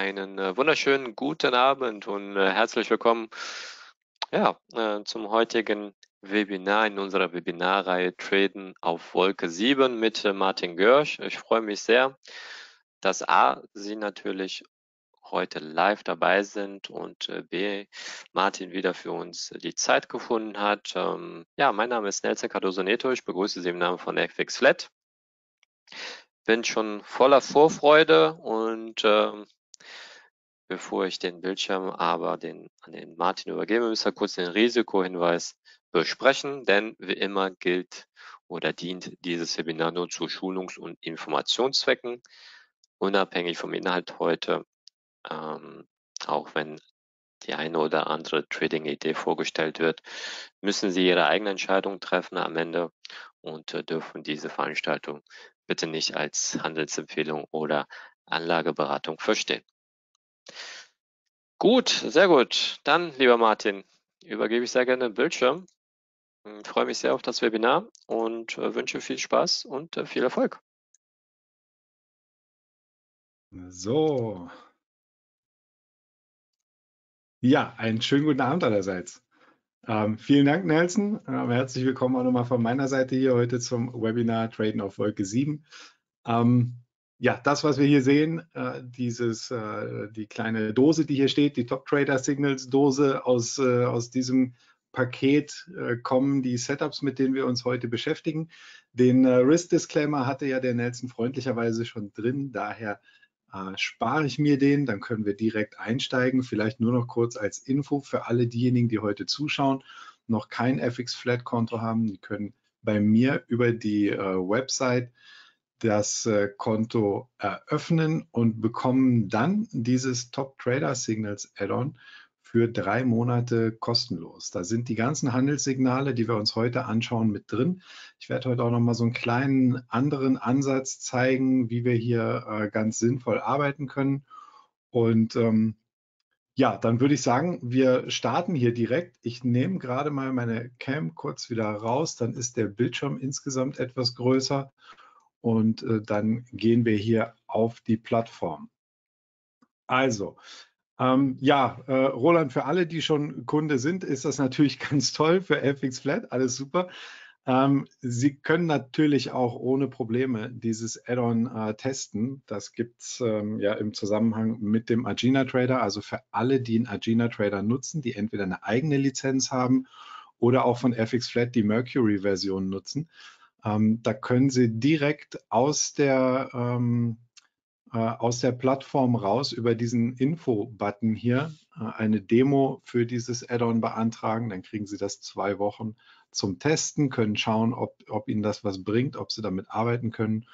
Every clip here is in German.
einen wunderschönen guten Abend und herzlich willkommen zum heutigen Webinar in unserer Webinarreihe Traden auf Wolke 7 mit Martin Görsch. Ich freue mich sehr, dass Sie natürlich heute live dabei sind und B, Martin wieder für uns die Zeit gefunden hat. Mein Name ist Nelson Cardoso Neto, ich begrüße Sie im Namen von FX Flat. Bin schon voller Vorfreude und bevor ich den Bildschirm aber an den Martin übergebe, müssen wir kurz den Risikohinweis besprechen, denn wie immer gilt oder dient dieses Webinar nur zu Schulungs- und Informationszwecken, unabhängig vom Inhalt heute, auch wenn die eine oder andere Trading-Idee vorgestellt wird, müssen Sie Ihre eigene Entscheidung treffen am Ende und dürfen diese Veranstaltung bitte nicht als Handelsempfehlung oder Anlageberatung verstehen. Gut, sehr gut. Dann, lieber Martin, übergebe ich sehr gerne den Bildschirm. Ich freue mich sehr auf das Webinar und wünsche viel Spaß und viel Erfolg. So. Ja, einen schönen guten Abend allerseits. Vielen Dank, Nelson. Herzlich willkommen auch nochmal von meiner Seite hier heute zum Webinar Traden auf Wolke 7. Ja, das, was wir hier sehen, die kleine Dose, die hier steht, die Top Trader Signals Dose, aus diesem Paket kommen die Setups, mit denen wir uns heute beschäftigen. Den Risk Disclaimer hatte ja der Nelson freundlicherweise schon drin, daher spare ich mir den, dann können wir direkt einsteigen. Vielleicht nur noch kurz als Info für alle diejenigen, die heute zuschauen, noch kein FX Flat Konto haben, die können bei mir über die Website das Konto eröffnen und bekommen dann dieses Top Trader Signals Add-on für 3 Monate kostenlos. Da sind die ganzen Handelssignale, die wir uns heute anschauen, mit drin. Ich werde heute auch noch mal so einen kleinen anderen Ansatz zeigen, wie wir hier ganz sinnvoll arbeiten können. Und ja, dann würde ich sagen, wir starten hier direkt. Ich nehme gerade mal meine Cam kurz wieder raus, dann ist der Bildschirm insgesamt etwas größer und dann gehen wir hier auf die Plattform. Also, Roland, für alle, die schon Kunde sind, ist das natürlich ganz toll für FX Flat, alles super. Sie können natürlich auch ohne Probleme dieses Add-on testen. Das gibt es ja im Zusammenhang mit dem Agena Trader, also für alle, die einen Agena Trader nutzen, die entweder eine eigene Lizenz haben oder auch von FX Flat die Mercury-Version nutzen. Da können Sie direkt aus der Plattform raus über diesen Info-Button hier eine Demo für dieses Add-on beantragen. Dann kriegen Sie das 2 Wochen zum Testen, können schauen, ob Ihnen das was bringt, ob Sie damit arbeiten können.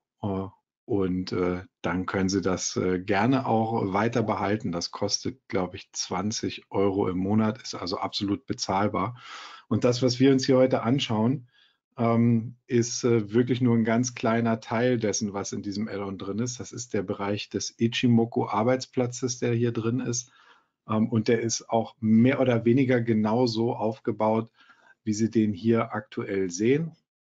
Dann können Sie das gerne auch weiter behalten. Das kostet, glaube ich, 20 € im Monat, ist also absolut bezahlbar. Und das, was wir uns hier heute anschauen, ist wirklich nur ein ganz kleiner Teil dessen, was in diesem Add-on drin ist. Das ist der Bereich des Ichimoku-Arbeitsplatzes, der hier drin ist. Und der ist auch mehr oder weniger genau so aufgebaut, wie Sie den hier aktuell sehen.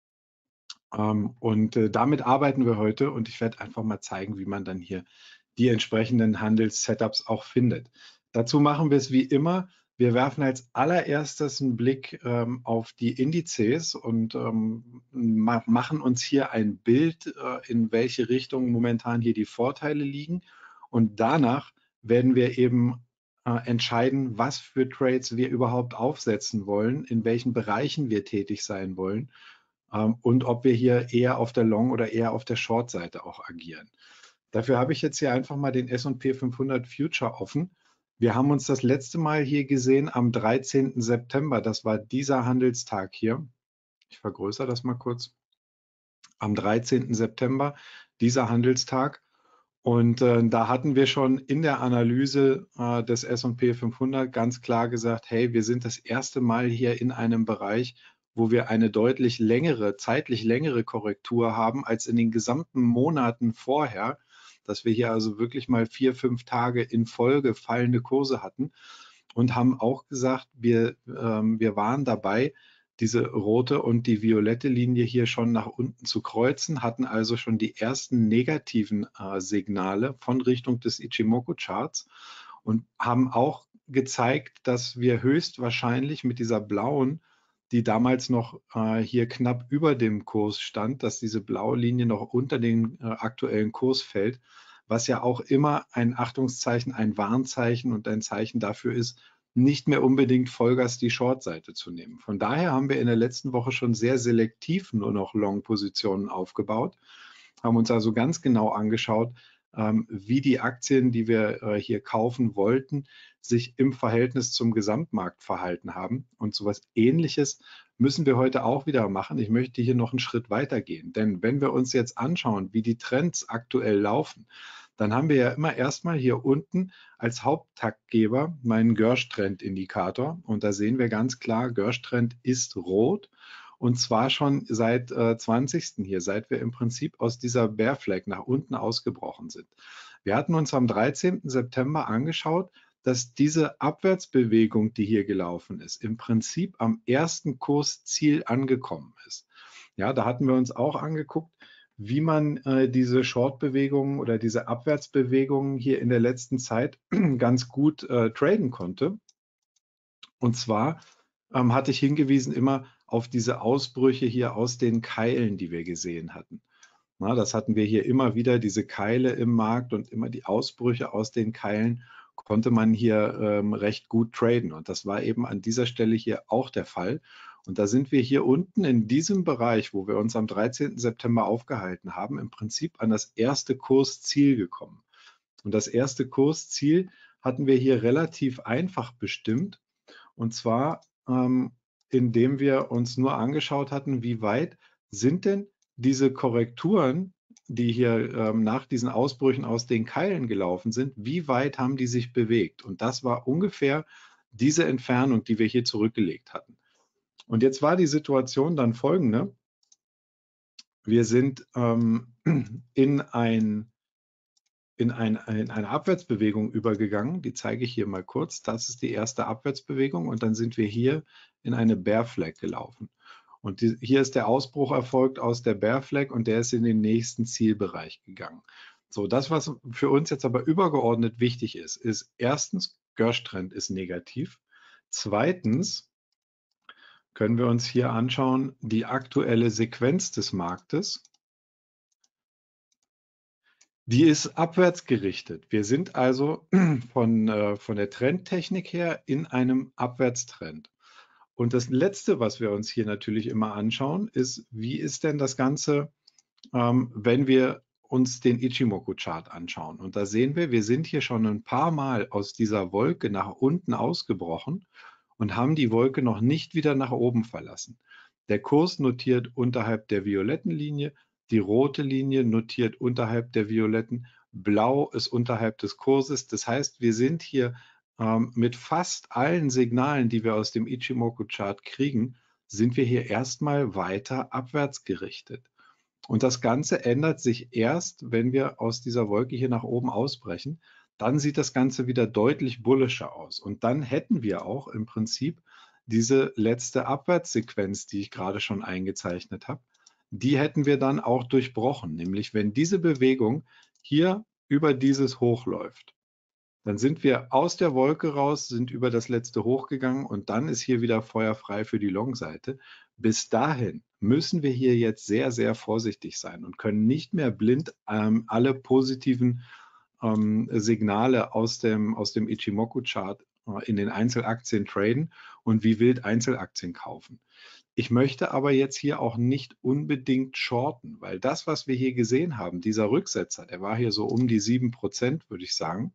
Damit arbeiten wir heute und ich werde einfach mal zeigen, wie man dann hier die entsprechenden Handels-Setups auch findet. Dazu machen wir es wie immer. Wir werfen als allererstes einen Blick auf die Indizes und machen uns hier ein Bild, in welche Richtung momentan hier die Vorteile liegen. Und danach werden wir eben entscheiden, was für Trades wir überhaupt aufsetzen wollen, in welchen Bereichen wir tätig sein wollen und ob wir hier eher auf der Long- oder eher auf der Short-Seite auch agieren. Dafür habe ich jetzt hier einfach mal den S&P 500 Future offen. Wir haben uns das letzte Mal hier gesehen am 13. September. Das war dieser Handelstag hier. Ich vergrößere das mal kurz. Am 13. September, dieser Handelstag. Und da hatten wir schon in der Analyse des S&P 500 ganz klar gesagt, hey, wir sind das erste Mal hier in einem Bereich, wo wir eine deutlich längere, zeitlich längere Korrektur haben als in den gesamten Monaten vorher, dass wir hier also wirklich mal 4, 5 Tage in Folge fallende Kurse hatten und haben auch gesagt, wir waren dabei, diese rote und die violette Linie hier schon nach unten zu kreuzen, hatten also schon die ersten negativen Signale von Richtung des Ichimoku-Charts und haben auch gezeigt, dass wir höchstwahrscheinlich mit dieser blauen, die damals noch hier knapp über dem Kurs stand, dass diese blaue Linie noch unter den aktuellen Kurs fällt, was ja auch immer ein Achtungszeichen, ein Warnzeichen und ein Zeichen dafür ist, nicht mehr unbedingt Vollgas die Short-Seite zu nehmen. Von daher haben wir in der letzten Woche schon sehr selektiv nur noch Long-Positionen aufgebaut, haben uns also ganz genau angeschaut, wie die Aktien, die wir hier kaufen wollten, sich im Verhältnis zum Gesamtmarkt verhalten haben. Und sowas Ähnliches müssen wir heute auch wieder machen. Ich möchte hier noch einen Schritt weiter gehen, denn wenn wir uns jetzt anschauen, wie die Trends aktuell laufen, dann haben wir ja immer erstmal hier unten als Haupttaktgeber meinen Gersh-Trend-Indikator. Und da sehen wir ganz klar, Gersh-Trend ist rot. Und zwar schon seit 20. hier, seit wir im Prinzip aus dieser Bear Flag nach unten ausgebrochen sind. Wir hatten uns am 13. September angeschaut, dass diese Abwärtsbewegung, die hier gelaufen ist, im Prinzip am ersten Kursziel angekommen ist. Ja, da hatten wir uns auch angeguckt, wie man diese Short-Bewegungen oder diese Abwärtsbewegungen hier in der letzten Zeit ganz gut traden konnte. Und zwar hatte ich hingewiesen immer auf diese Ausbrüche hier aus den Keilen, die wir gesehen hatten. Na, das hatten wir hier immer wieder, diese Keile im Markt und immer die Ausbrüche aus den Keilen konnte man hier recht gut traden. Und das war eben an dieser Stelle hier auch der Fall. Und da sind wir hier unten in diesem Bereich, wo wir uns am 13. September aufgehalten haben, im Prinzip an das erste Kursziel gekommen. Und das erste Kursziel hatten wir hier relativ einfach bestimmt. Und zwar, indem wir uns nur angeschaut hatten, wie weit sind denn diese Korrekturen, die hier nach diesen Ausbrüchen aus den Keilen gelaufen sind, wie weit haben die sich bewegt? Und das war ungefähr diese Entfernung, die wir hier zurückgelegt hatten. Und jetzt war die Situation dann folgende. Wir sind in eine Abwärtsbewegung übergegangen. Die zeige ich hier mal kurz. Das ist die erste Abwärtsbewegung und dann sind wir hier in eine Bear Flag gelaufen. Und hier ist der Ausbruch erfolgt aus der Bear Flag und der ist in den nächsten Zielbereich gegangen. So, das, was für uns jetzt aber übergeordnet wichtig ist, ist erstens, Gersh-Trend ist negativ. Zweitens können wir uns hier anschauen, die aktuelle Sequenz des Marktes. Die ist abwärts gerichtet. Wir sind also von der Trendtechnik her in einem Abwärtstrend. Und das Letzte, was wir uns hier natürlich immer anschauen, ist, wie ist denn das Ganze, wenn wir uns den Ichimoku-Chart anschauen. Und da sehen wir, wir sind hier schon ein paar Mal aus dieser Wolke nach unten ausgebrochen und haben die Wolke noch nicht wieder nach oben verlassen. Der Kurs notiert unterhalb der violetten Linie, die rote Linie notiert unterhalb der violetten, blau ist unterhalb des Kurses. Das heißt, wir sind hier mit fast allen Signalen, die wir aus dem Ichimoku-Chart kriegen, sind wir hier erstmal weiter abwärts gerichtet. Und das Ganze ändert sich erst, wenn wir aus dieser Wolke hier nach oben ausbrechen. Dann sieht das Ganze wieder deutlich bullischer aus. Und dann hätten wir auch im Prinzip diese letzte Abwärtssequenz, die ich gerade schon eingezeichnet habe, die hätten wir dann auch durchbrochen. Nämlich wenn diese Bewegung hier über dieses Hoch läuft. Dann sind wir aus der Wolke raus, sind über das letzte Hoch gegangen und dann ist hier wieder feuerfrei für die Long-Seite. Bis dahin müssen wir hier jetzt sehr, sehr vorsichtig sein und können nicht mehr blind alle positiven Signale aus dem Ichimoku-Chart in den Einzelaktien traden und wie wild Einzelaktien kaufen. Ich möchte aber jetzt hier auch nicht unbedingt shorten, weil das, was wir hier gesehen haben, dieser Rücksetzer, der war hier so um die 7%, würde ich sagen.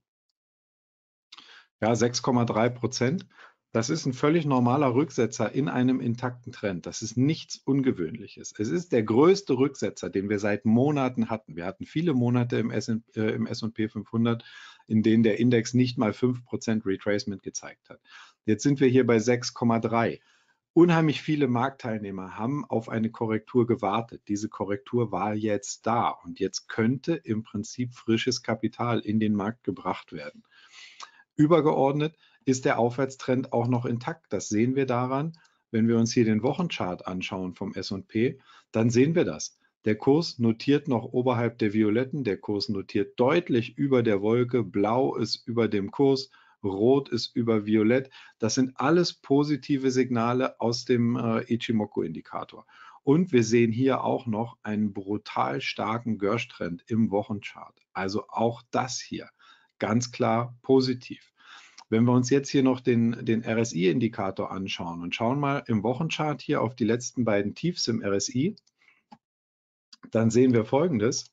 Ja, 6,3%. Das ist ein völlig normaler Rücksetzer in einem intakten Trend. Das ist nichts Ungewöhnliches. Es ist der größte Rücksetzer, den wir seit Monaten hatten. Wir hatten viele Monate im S&P 500, in denen der Index nicht mal 5% Retracement gezeigt hat. Jetzt sind wir hier bei 6,3. Unheimlich viele Marktteilnehmer haben auf eine Korrektur gewartet. Diese Korrektur war jetzt da und jetzt könnte im Prinzip frisches Kapital in den Markt gebracht werden. Übergeordnet ist der Aufwärtstrend auch noch intakt. Das sehen wir daran, wenn wir uns hier den Wochenchart anschauen vom S&P, dann sehen wir das. Der Kurs notiert noch oberhalb der Violetten, der Kurs notiert deutlich über der Wolke, blau ist über dem Kurs, rot ist über violett. Das sind alles positive Signale aus dem Ichimoku-Indikator. Und wir sehen hier auch noch einen brutal starken Gersh-Trend im Wochenchart. Also auch das hier ganz klar positiv. Wenn wir uns jetzt hier noch den RSI-Indikator anschauen und schauen mal im Wochenchart hier auf die letzten beiden Tiefs im RSI, dann sehen wir Folgendes.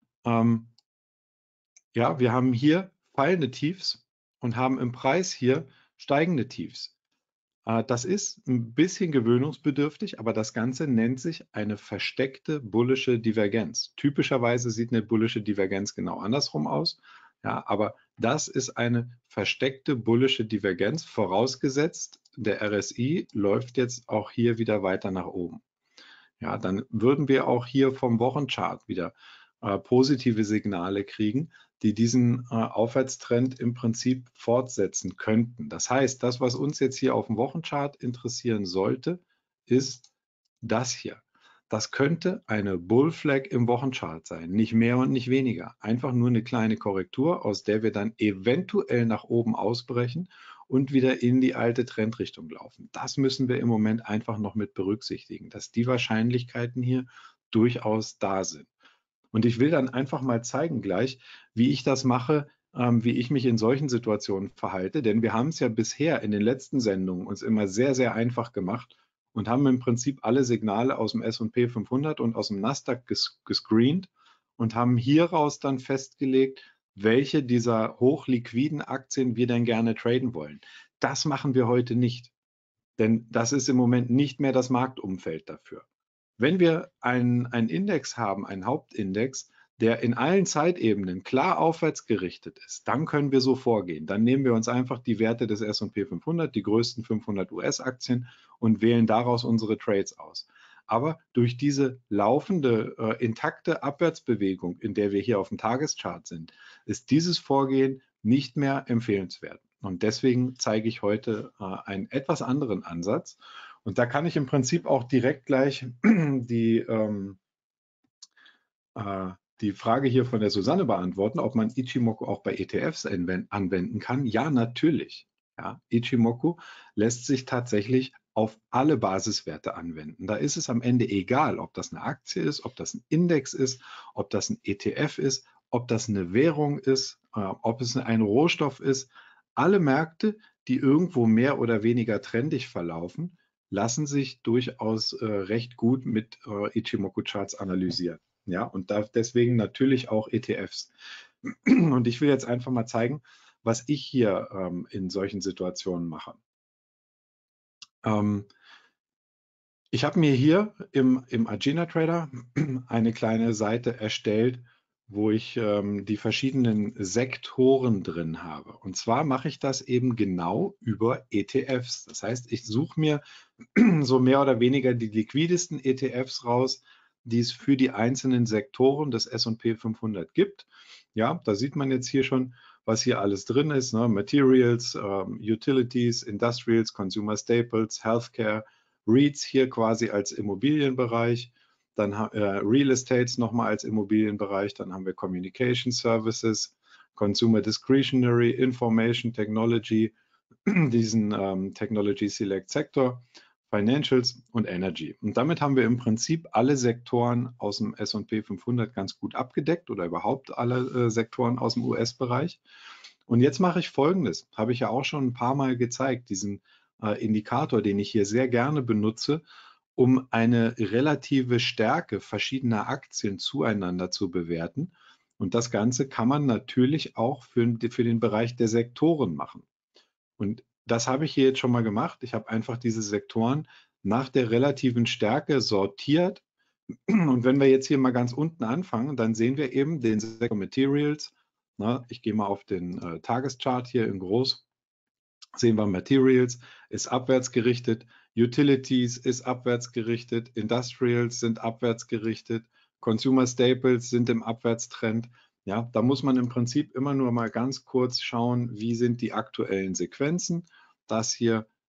Ja, wir haben hier fallende Tiefs und haben im Preis hier steigende Tiefs. Das ist ein bisschen gewöhnungsbedürftig, aber das Ganze nennt sich eine versteckte bullische Divergenz. Typischerweise sieht eine bullische Divergenz genau andersrum aus. Ja, aber das ist eine versteckte bullische Divergenz, vorausgesetzt, der RSI läuft jetzt auch hier wieder weiter nach oben. Ja, dann würden wir auch hier vom Wochenchart wieder positive Signale kriegen, die diesen Aufwärtstrend im Prinzip fortsetzen könnten. Das heißt, das, was uns jetzt hier auf dem Wochenchart interessieren sollte, ist das hier. Das könnte eine Bullflag im Wochenchart sein, nicht mehr und nicht weniger. Einfach nur eine kleine Korrektur, aus der wir dann eventuell nach oben ausbrechen und wieder in die alte Trendrichtung laufen. Das müssen wir im Moment einfach noch mit berücksichtigen, dass die Wahrscheinlichkeiten hier durchaus da sind. Und ich will dann einfach mal zeigen gleich, wie ich das mache, wie ich mich in solchen Situationen verhalte. Denn wir haben es ja bisher in den letzten Sendungen uns immer sehr, sehr einfach gemacht und haben im Prinzip alle Signale aus dem S&P 500 und aus dem Nasdaq gescreent und haben hieraus dann festgelegt, welche dieser hochliquiden Aktien wir denn gerne traden wollen. Das machen wir heute nicht, denn das ist im Moment nicht mehr das Marktumfeld dafür. Wenn wir einen Index haben, einen Hauptindex, der in allen Zeitebenen klar aufwärts gerichtet ist, dann können wir so vorgehen. Dann nehmen wir uns einfach die Werte des S&P 500, die größten 500 US-Aktien und wählen daraus unsere Trades aus. Aber durch diese laufende, intakte Abwärtsbewegung, in der wir hier auf dem Tageschart sind, ist dieses Vorgehen nicht mehr empfehlenswert. Und deswegen zeige ich heute einen etwas anderen Ansatz. Und da kann ich im Prinzip auch direkt gleich die Frage hier von der Susanne beantworten, ob man Ichimoku auch bei ETFs anwenden kann. Ja, natürlich. Ja, Ichimoku lässt sich tatsächlich auf alle Basiswerte anwenden. Da ist es am Ende egal, ob das eine Aktie ist, ob das ein Index ist, ob das ein ETF ist, ob das eine Währung ist, ob es ein Rohstoff ist. Alle Märkte, die irgendwo mehr oder weniger trendig verlaufen, lassen sich durchaus recht gut mit Ichimoku-Charts analysieren. Ja, und deswegen natürlich auch ETFs. Und ich will jetzt einfach mal zeigen, was ich hier in solchen Situationen mache. Ich habe mir hier im Agena Trader eine kleine Seite erstellt, wo ich die verschiedenen Sektoren drin habe. Und zwar mache ich das eben genau über ETFs. Das heißt, ich suche mir so mehr oder weniger die liquidesten ETFs raus, die es für die einzelnen Sektoren des S&P 500 gibt. Ja, da sieht man jetzt hier schon, was hier alles drin ist, ne? Materials, Utilities, Industrials, Consumer Staples, Healthcare, REITs hier quasi als Immobilienbereich, dann Real Estates nochmal als Immobilienbereich, dann haben wir Communication Services, Consumer Discretionary, Information Technology, diesen Technology Select Sector, Financials und Energy. Und damit haben wir im Prinzip alle Sektoren aus dem S&P 500 ganz gut abgedeckt oder überhaupt alle Sektoren aus dem US-Bereich. Und jetzt mache ich Folgendes, habe ich ja auch schon ein paar Mal gezeigt, diesen Indikator, den ich hier sehr gerne benutze, um eine relative Stärke verschiedener Aktien zueinander zu bewerten. Und das Ganze kann man natürlich auch für den Bereich der Sektoren machen. Und das habe ich hier jetzt schon mal gemacht. Ich habe einfach diese Sektoren nach der relativen Stärke sortiert. Und wenn wir jetzt hier mal ganz unten anfangen, dann sehen wir eben den Sektor Materials. Na, ich gehe mal auf den Tageschart hier in groß. Sehen wir Materials ist abwärts gerichtet, Utilities ist abwärts gerichtet, Industrials sind abwärts gerichtet, Consumer Staples sind im Abwärtstrend. Ja, da muss man im Prinzip immer nur mal ganz kurz schauen, wie sind die aktuellen Sequenzen. Das hier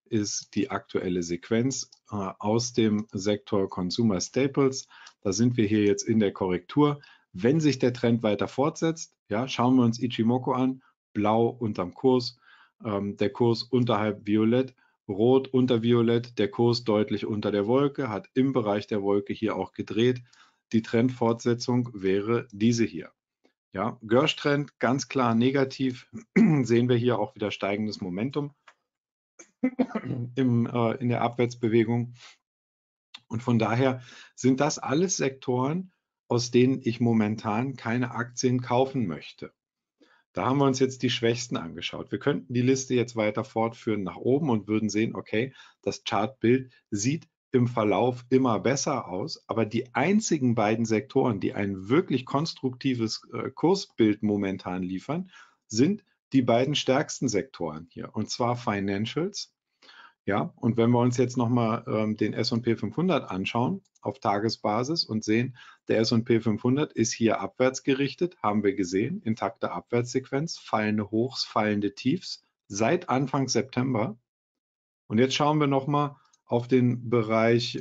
ist die aktuelle Sequenz aus dem Sektor Consumer Staples. Da sind wir hier jetzt in der Korrektur. Wenn sich der Trend weiter fortsetzt, ja, schauen wir uns Ichimoku an, blau unterm Kurs, der Kurs unterhalb Violett, rot unter Violett, der Kurs deutlich unter der Wolke, hat im Bereich der Wolke hier auch gedreht. Die Trendfortsetzung wäre diese hier. Ja, Gersh-Trend ganz klar negativ, sehen wir hier auch wieder steigendes Momentum in der Abwärtsbewegung. Und von daher sind das alles Sektoren, aus denen ich momentan keine Aktien kaufen möchte. Da haben wir uns jetzt die Schwächsten angeschaut. Wir könnten die Liste jetzt weiter fortführen nach oben und würden sehen, okay, das Chartbild sieht im Verlauf immer besser aus, aber die einzigen beiden Sektoren, die ein wirklich konstruktives Kursbild momentan liefern, sind die beiden stärksten Sektoren hier, und zwar Financials. Ja, und wenn wir uns jetzt nochmal den S&P 500 anschauen auf Tagesbasis und sehen, der S&P 500 ist hier abwärts gerichtet, haben wir gesehen, intakte Abwärtssequenz, fallende Hochs, fallende Tiefs seit Anfang September. Und jetzt schauen wir nochmal auf den Bereich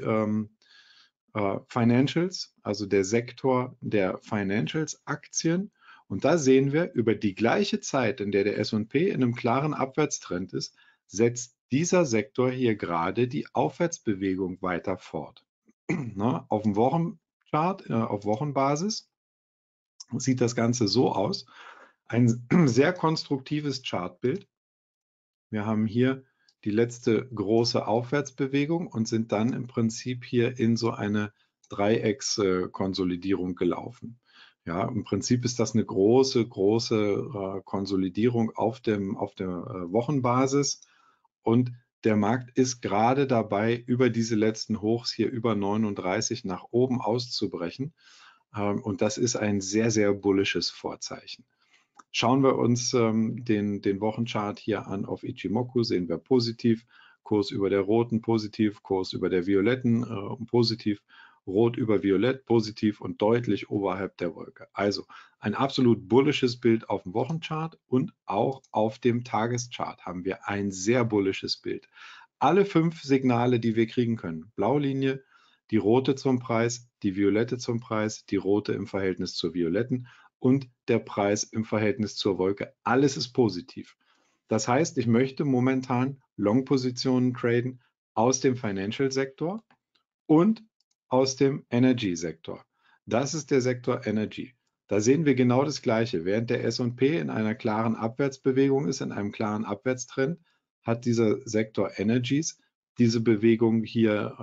Financials, also der Sektor der Financials-Aktien. Und da sehen wir, über die gleiche Zeit, in der S&P in einem klaren Abwärtstrend ist, setzt dieser Sektor hier gerade die Aufwärtsbewegung weiter fort. Auf dem Wochenchart, auf Wochenbasis, sieht das Ganze so aus. Ein sehr konstruktives Chartbild. Wir haben hier die letzte große Aufwärtsbewegung und sind dann im Prinzip hier in so eine Dreieckskonsolidierung gelaufen. Ja, im Prinzip ist das eine große Konsolidierung auf der Wochenbasis, und der Markt ist gerade dabei, über diese letzten Hochs hier über 39 nach oben auszubrechen. Und das ist ein sehr bullisches Vorzeichen. Schauen wir uns den Wochenchart hier an auf Ichimoku, sehen wir positiv, Kurs über der roten positiv, Kurs über der violetten positiv, rot über violett positiv und deutlich oberhalb der Wolke. Also ein absolut bullisches Bild auf dem Wochenchart, und auch auf dem Tageschart haben wir ein sehr bullisches Bild. Alle 5 Signale, die wir kriegen können, Blaulinie, die rote zum Preis, die violette zum Preis, die rote im Verhältnis zur violetten und der Preis im Verhältnis zur Wolke. Alles ist positiv. Das heißt, ich möchte momentan Long-Positionen traden aus dem Financial-Sektor und aus dem Energy-Sektor. Das ist der Sektor Energy. Da sehen wir genau das Gleiche. Während der S&P in einer klaren Abwärtsbewegung ist, in einem klaren Abwärtstrend, hat dieser Sektor Energies diese Bewegung hier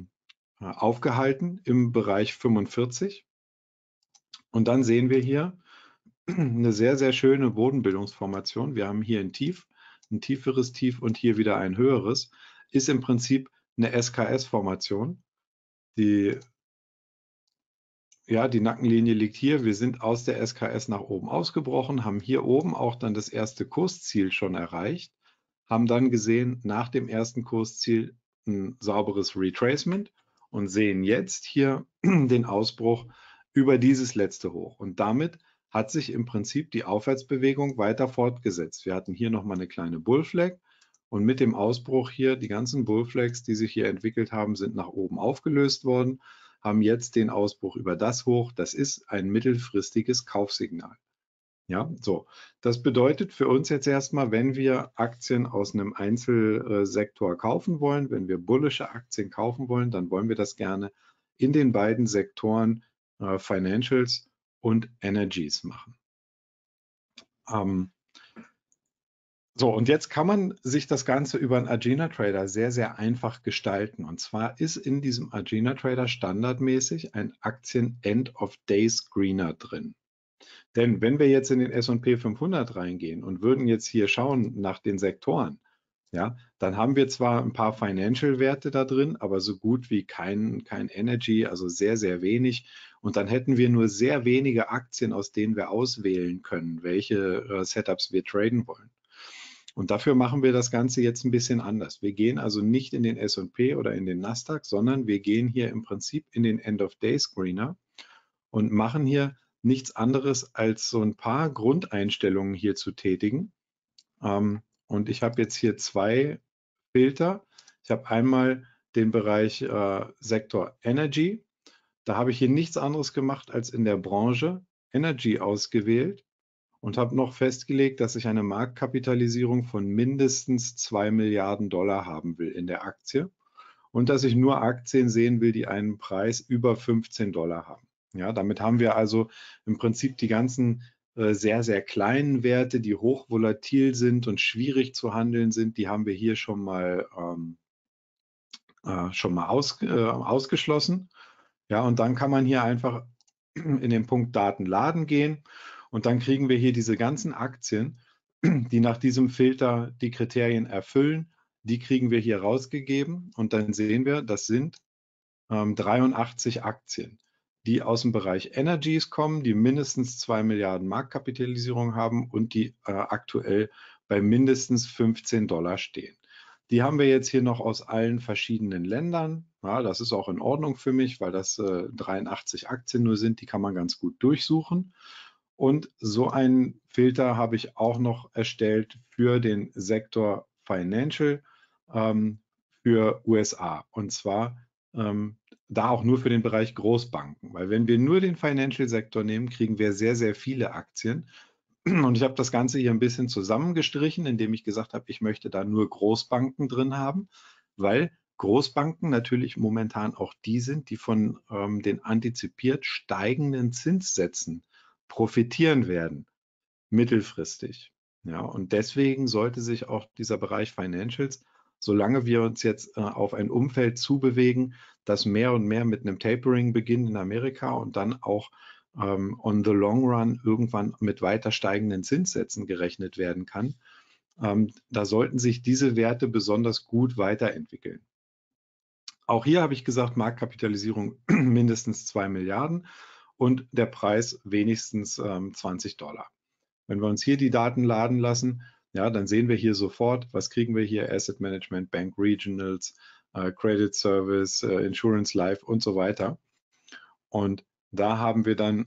aufgehalten im Bereich 45. Und dann sehen wir hier eine sehr schöne Bodenbildungsformation. Wir haben hier ein Tief, ein tieferes Tief und hier wieder ein höheres. Ist im Prinzip eine SKS-Formation. Die Nackenlinie liegt hier. Wir sind aus der SKS nach oben ausgebrochen, haben hier oben auch dann das erste Kursziel schon erreicht, haben dann gesehen, nach dem ersten Kursziel ein sauberes Retracement und sehen jetzt hier den Ausbruch über dieses letzte Hoch. Und damit hat sich im Prinzip die Aufwärtsbewegung weiter fortgesetzt. Wir hatten hier nochmal eine kleine Bullflag, und mit dem Ausbruch hier, die ganzen Bullflags, die sich hier entwickelt haben, sind nach oben aufgelöst worden, haben jetzt den Ausbruch über das Hoch. Das ist ein mittelfristiges Kaufsignal. Ja, so. Das bedeutet für uns jetzt erstmal, wenn wir Aktien aus einem Einzelsektor kaufen wollen, wenn wir bullische Aktien kaufen wollen, dann wollen wir das gerne in den beiden Sektoren Financials und Energies machen. So, und jetzt kann man sich das Ganze über einen Agena Trader sehr einfach gestalten. Und zwar ist in diesem Agena Trader standardmäßig ein Aktien End of Day Screener drin. Denn wenn wir jetzt in den S&P 500 reingehen und würden jetzt hier schauen nach den Sektoren, ja, dann haben wir zwar ein paar Financial-Werte da drin, aber so gut wie kein Energy, also sehr wenig. Und dann hätten wir nur sehr wenige Aktien, aus denen wir auswählen können, welche Setups wir traden wollen. Und dafür machen wir das Ganze jetzt ein bisschen anders. Wir gehen also nicht in den S&P oder in den Nasdaq, sondern wir gehen hier im Prinzip in den End-of-Day-Screener und machen hier nichts anderes, als so ein paar Grundeinstellungen hier zu tätigen. Und ich habe jetzt hier 2 Filter. Ich habe einmal den Bereich Sektor Energy. Da habe ich hier nichts anderes gemacht als in der Branche Energy ausgewählt und habe noch festgelegt, dass ich eine Marktkapitalisierung von mindestens 2 Milliarden Dollar haben will in der Aktie und dass ich nur Aktien sehen will, die einen Preis über 15 Dollar haben. Ja, damit haben wir also im Prinzip die ganzen sehr, sehr kleinen Werte, die hochvolatil sind und schwierig zu handeln sind, die haben wir hier schon mal ausgeschlossen. Ja, und dann kann man hier einfach in den Punkt Daten laden gehen und dann kriegen wir hier diese ganzen Aktien, die nach diesem Filter die Kriterien erfüllen, die kriegen wir hier rausgegeben und dann sehen wir, das sind 83 Aktien, die aus dem Bereich Energies kommen, die mindestens 2 Milliarden Marktkapitalisierung haben und die aktuell bei mindestens 15 Dollar stehen. Die haben wir jetzt hier noch aus allen verschiedenen Ländern. Ja, das ist auch in Ordnung für mich, weil das 83 Aktien nur sind, die kann man ganz gut durchsuchen. Und so einen Filter habe ich auch noch erstellt für den Sektor Financial für USA. Und zwar da auch nur für den Bereich Großbanken. Weil wenn wir nur den Financial-Sektor nehmen, kriegen wir sehr, sehr viele Aktien. Und ich habe das Ganze hier ein bisschen zusammengestrichen, indem ich gesagt habe, ich möchte da nur Großbanken drin haben, weil Großbanken natürlich momentan auch die sind, die von den antizipiert steigenden Zinssätzen profitieren werden, mittelfristig. Ja, und deswegen sollte sich auch dieser Bereich Financials, solange wir uns jetzt auf ein Umfeld zubewegen, das mehr und mehr mit einem Tapering beginnt in Amerika und dann auch on the long run irgendwann mit weiter steigenden Zinssätzen gerechnet werden kann, da sollten sich diese Werte besonders gut weiterentwickeln. Auch hier habe ich gesagt, Marktkapitalisierung mindestens 2 Milliarden und der Preis wenigstens 20 Dollar. Wenn wir uns hier die Daten laden lassen, ja, dann sehen wir hier sofort, was kriegen wir hier, Asset Management, Bank Regionals, Credit Service, Insurance Life und so weiter. Und da haben wir dann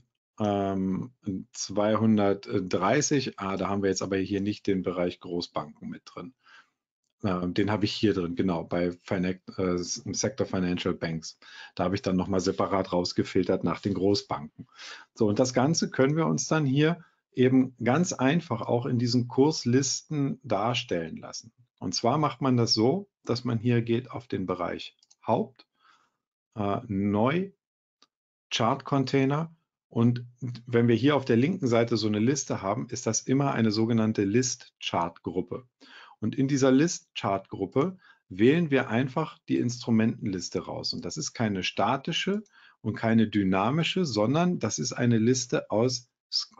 230, da haben wir jetzt aber hier nicht den Bereich Großbanken mit drin. Den habe ich hier drin, genau, bei Sector Financial Banks. Da habe ich dann nochmal separat rausgefiltert nach den Großbanken. So, und das Ganze können wir uns dann hier eben ganz einfach auch in diesen Kurslisten darstellen lassen. Und zwar macht man das so, dass man hier geht auf den Bereich Haupt, Neu, Chart Container. Und wenn wir hier auf der linken Seite so eine Liste haben, ist das immer eine sogenannte List-Chart-Gruppe. Und in dieser List-Chart-Gruppe wählen wir einfach die Instrumentenliste raus. Und das ist keine statische und keine dynamische, sondern das ist eine Liste aus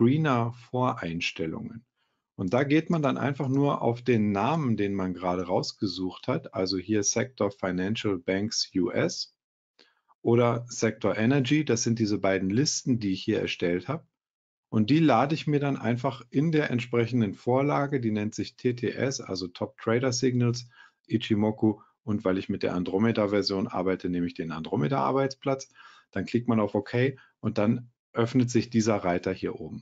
Screener-Voreinstellungen. Und da geht man dann einfach nur auf den Namen, den man gerade rausgesucht hat, also hier Sector Financial Banks US oder Sector Energy, das sind diese beiden Listen, die ich hier erstellt habe. Und die lade ich mir dann einfach in der entsprechenden Vorlage, die nennt sich TTS, also Top Trader Signals, Ichimoku. Und weil ich mit der Andromeda-Version arbeite, nehme ich den Andromeda-Arbeitsplatz. Dann klickt man auf OK und dann öffnet sich dieser Reiter hier oben.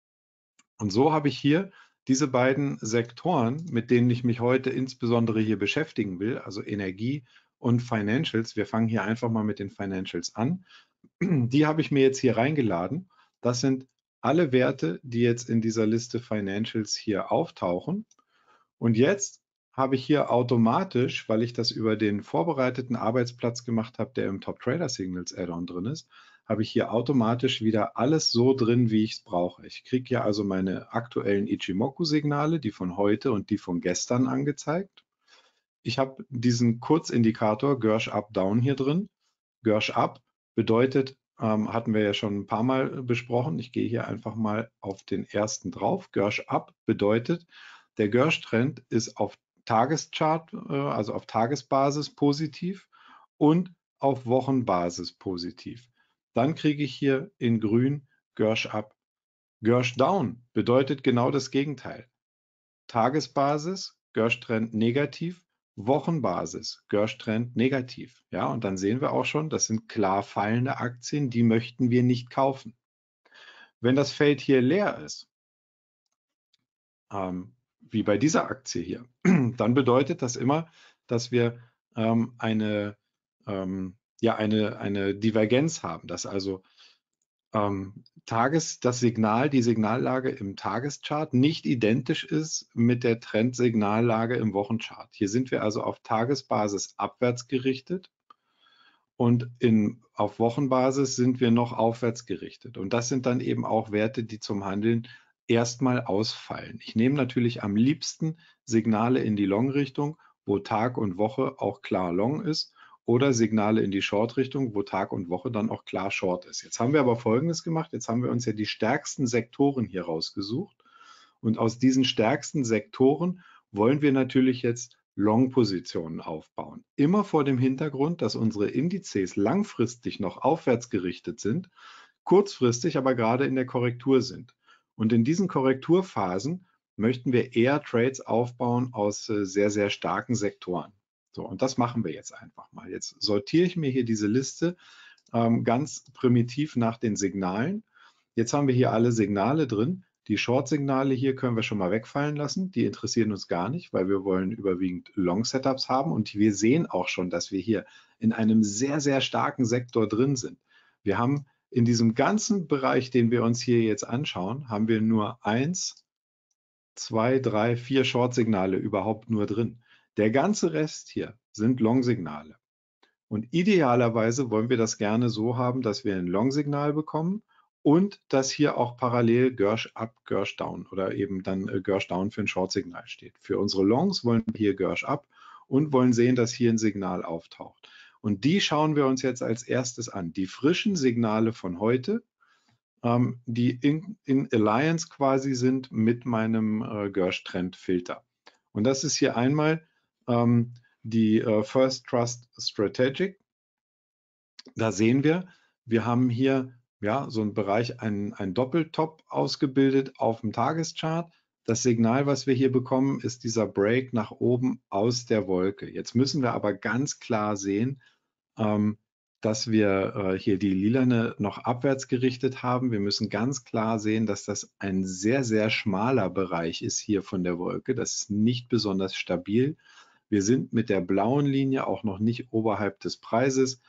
Und so habe ich hier diese beiden Sektoren, mit denen ich mich heute insbesondere hier beschäftigen will, also Energie und Financials. Wir fangen hier einfach mal mit den Financials an. Die habe ich mir jetzt hier reingeladen. Das sind alle Werte, die jetzt in dieser Liste Financials hier auftauchen. Und jetzt habe ich hier automatisch, weil ich das über den vorbereiteten Arbeitsplatz gemacht habe, der im Top Trader Signals Add-on drin ist, habe ich hier automatisch wieder alles so drin, wie ich es brauche. Ich kriege hier also meine aktuellen Ichimoku-Signale, die von heute und die von gestern angezeigt. Ich habe diesen Kurzindikator Gersh Up Down hier drin. Gersh Up bedeutet, hatten wir ja schon ein paar Mal besprochen. Ich gehe hier einfach mal auf den ersten drauf. Gersh Up bedeutet, der Gersh-Trend ist auf Tageschart, also auf Tagesbasis positiv und auf Wochenbasis positiv. Dann kriege ich hier in grün Gersh Up. Gersh Down bedeutet genau das Gegenteil. Tagesbasis, Gersh-Trend negativ, Wochenbasis, Gersh-Trend negativ. Ja, und dann sehen wir auch schon, das sind klar fallende Aktien, die möchten wir nicht kaufen. Wenn das Feld hier leer ist, wie bei dieser Aktie hier, dann bedeutet das immer, dass wir eine Divergenz haben, dass also die Signallage im Tageschart nicht identisch ist mit der Trendsignallage im Wochenchart. Hier sind wir also auf Tagesbasis abwärts gerichtet und auf Wochenbasis sind wir noch aufwärts gerichtet. Und das sind dann eben auch Werte, die zum Handeln erstmal ausfallen. Ich nehme natürlich am liebsten Signale in die Long-Richtung, wo Tag und Woche auch klar Long ist, oder Signale in die Short-Richtung, wo Tag und Woche dann auch klar Short ist. Jetzt haben wir aber Folgendes gemacht. Jetzt haben wir uns ja die stärksten Sektoren hier rausgesucht. Und aus diesen stärksten Sektoren wollen wir natürlich jetzt Long-Positionen aufbauen. Immer vor dem Hintergrund, dass unsere Indizes langfristig noch aufwärts gerichtet sind, kurzfristig aber gerade in der Korrektur sind. Und in diesen Korrekturphasen möchten wir eher Trades aufbauen aus sehr, sehr starken Sektoren. So, und das machen wir jetzt einfach mal. Jetzt sortiere ich mir hier diese Liste ganz primitiv nach den Signalen. Jetzt haben wir hier alle Signale drin. Die Short-Signale hier können wir schon mal wegfallen lassen. Die interessieren uns gar nicht, weil wir wollen überwiegend Long-Setups haben. Und wir sehen auch schon, dass wir hier in einem sehr, sehr starken Sektor drin sind. Wir haben in diesem ganzen Bereich, den wir uns hier jetzt anschauen, haben wir nur 1, 2, 3, 4 Short-Signale überhaupt nur drin. Der ganze Rest hier sind Long-Signale. Und idealerweise wollen wir das gerne so haben, dass wir ein Long-Signal bekommen und dass hier auch parallel Gersh Up, Gersh Down oder eben dann Gersh Down für ein Short-Signal steht. Für unsere Longs wollen wir hier Gersh Up und wollen sehen, dass hier ein Signal auftaucht. Und die schauen wir uns jetzt als erstes an. Die frischen Signale von heute, die in Alliance quasi sind mit meinem Gersh-Trend-Filter. Und das ist hier einmal die First Trust Strategic. Da sehen wir haben hier ja so einen Bereich, ein Doppeltop ausgebildet auf dem Tageschart. Das Signal, was wir hier bekommen, ist dieser Break nach oben aus der Wolke. Jetzt müssen wir aber ganz klar sehen, dass wir hier die lilane noch abwärts gerichtet haben. Wir müssen ganz klar sehen, dass das ein sehr, sehr schmaler Bereich ist hier von der Wolke. Das ist nicht besonders stabil. Wir sind mit der blauen Linie auch noch nicht oberhalb des Preises.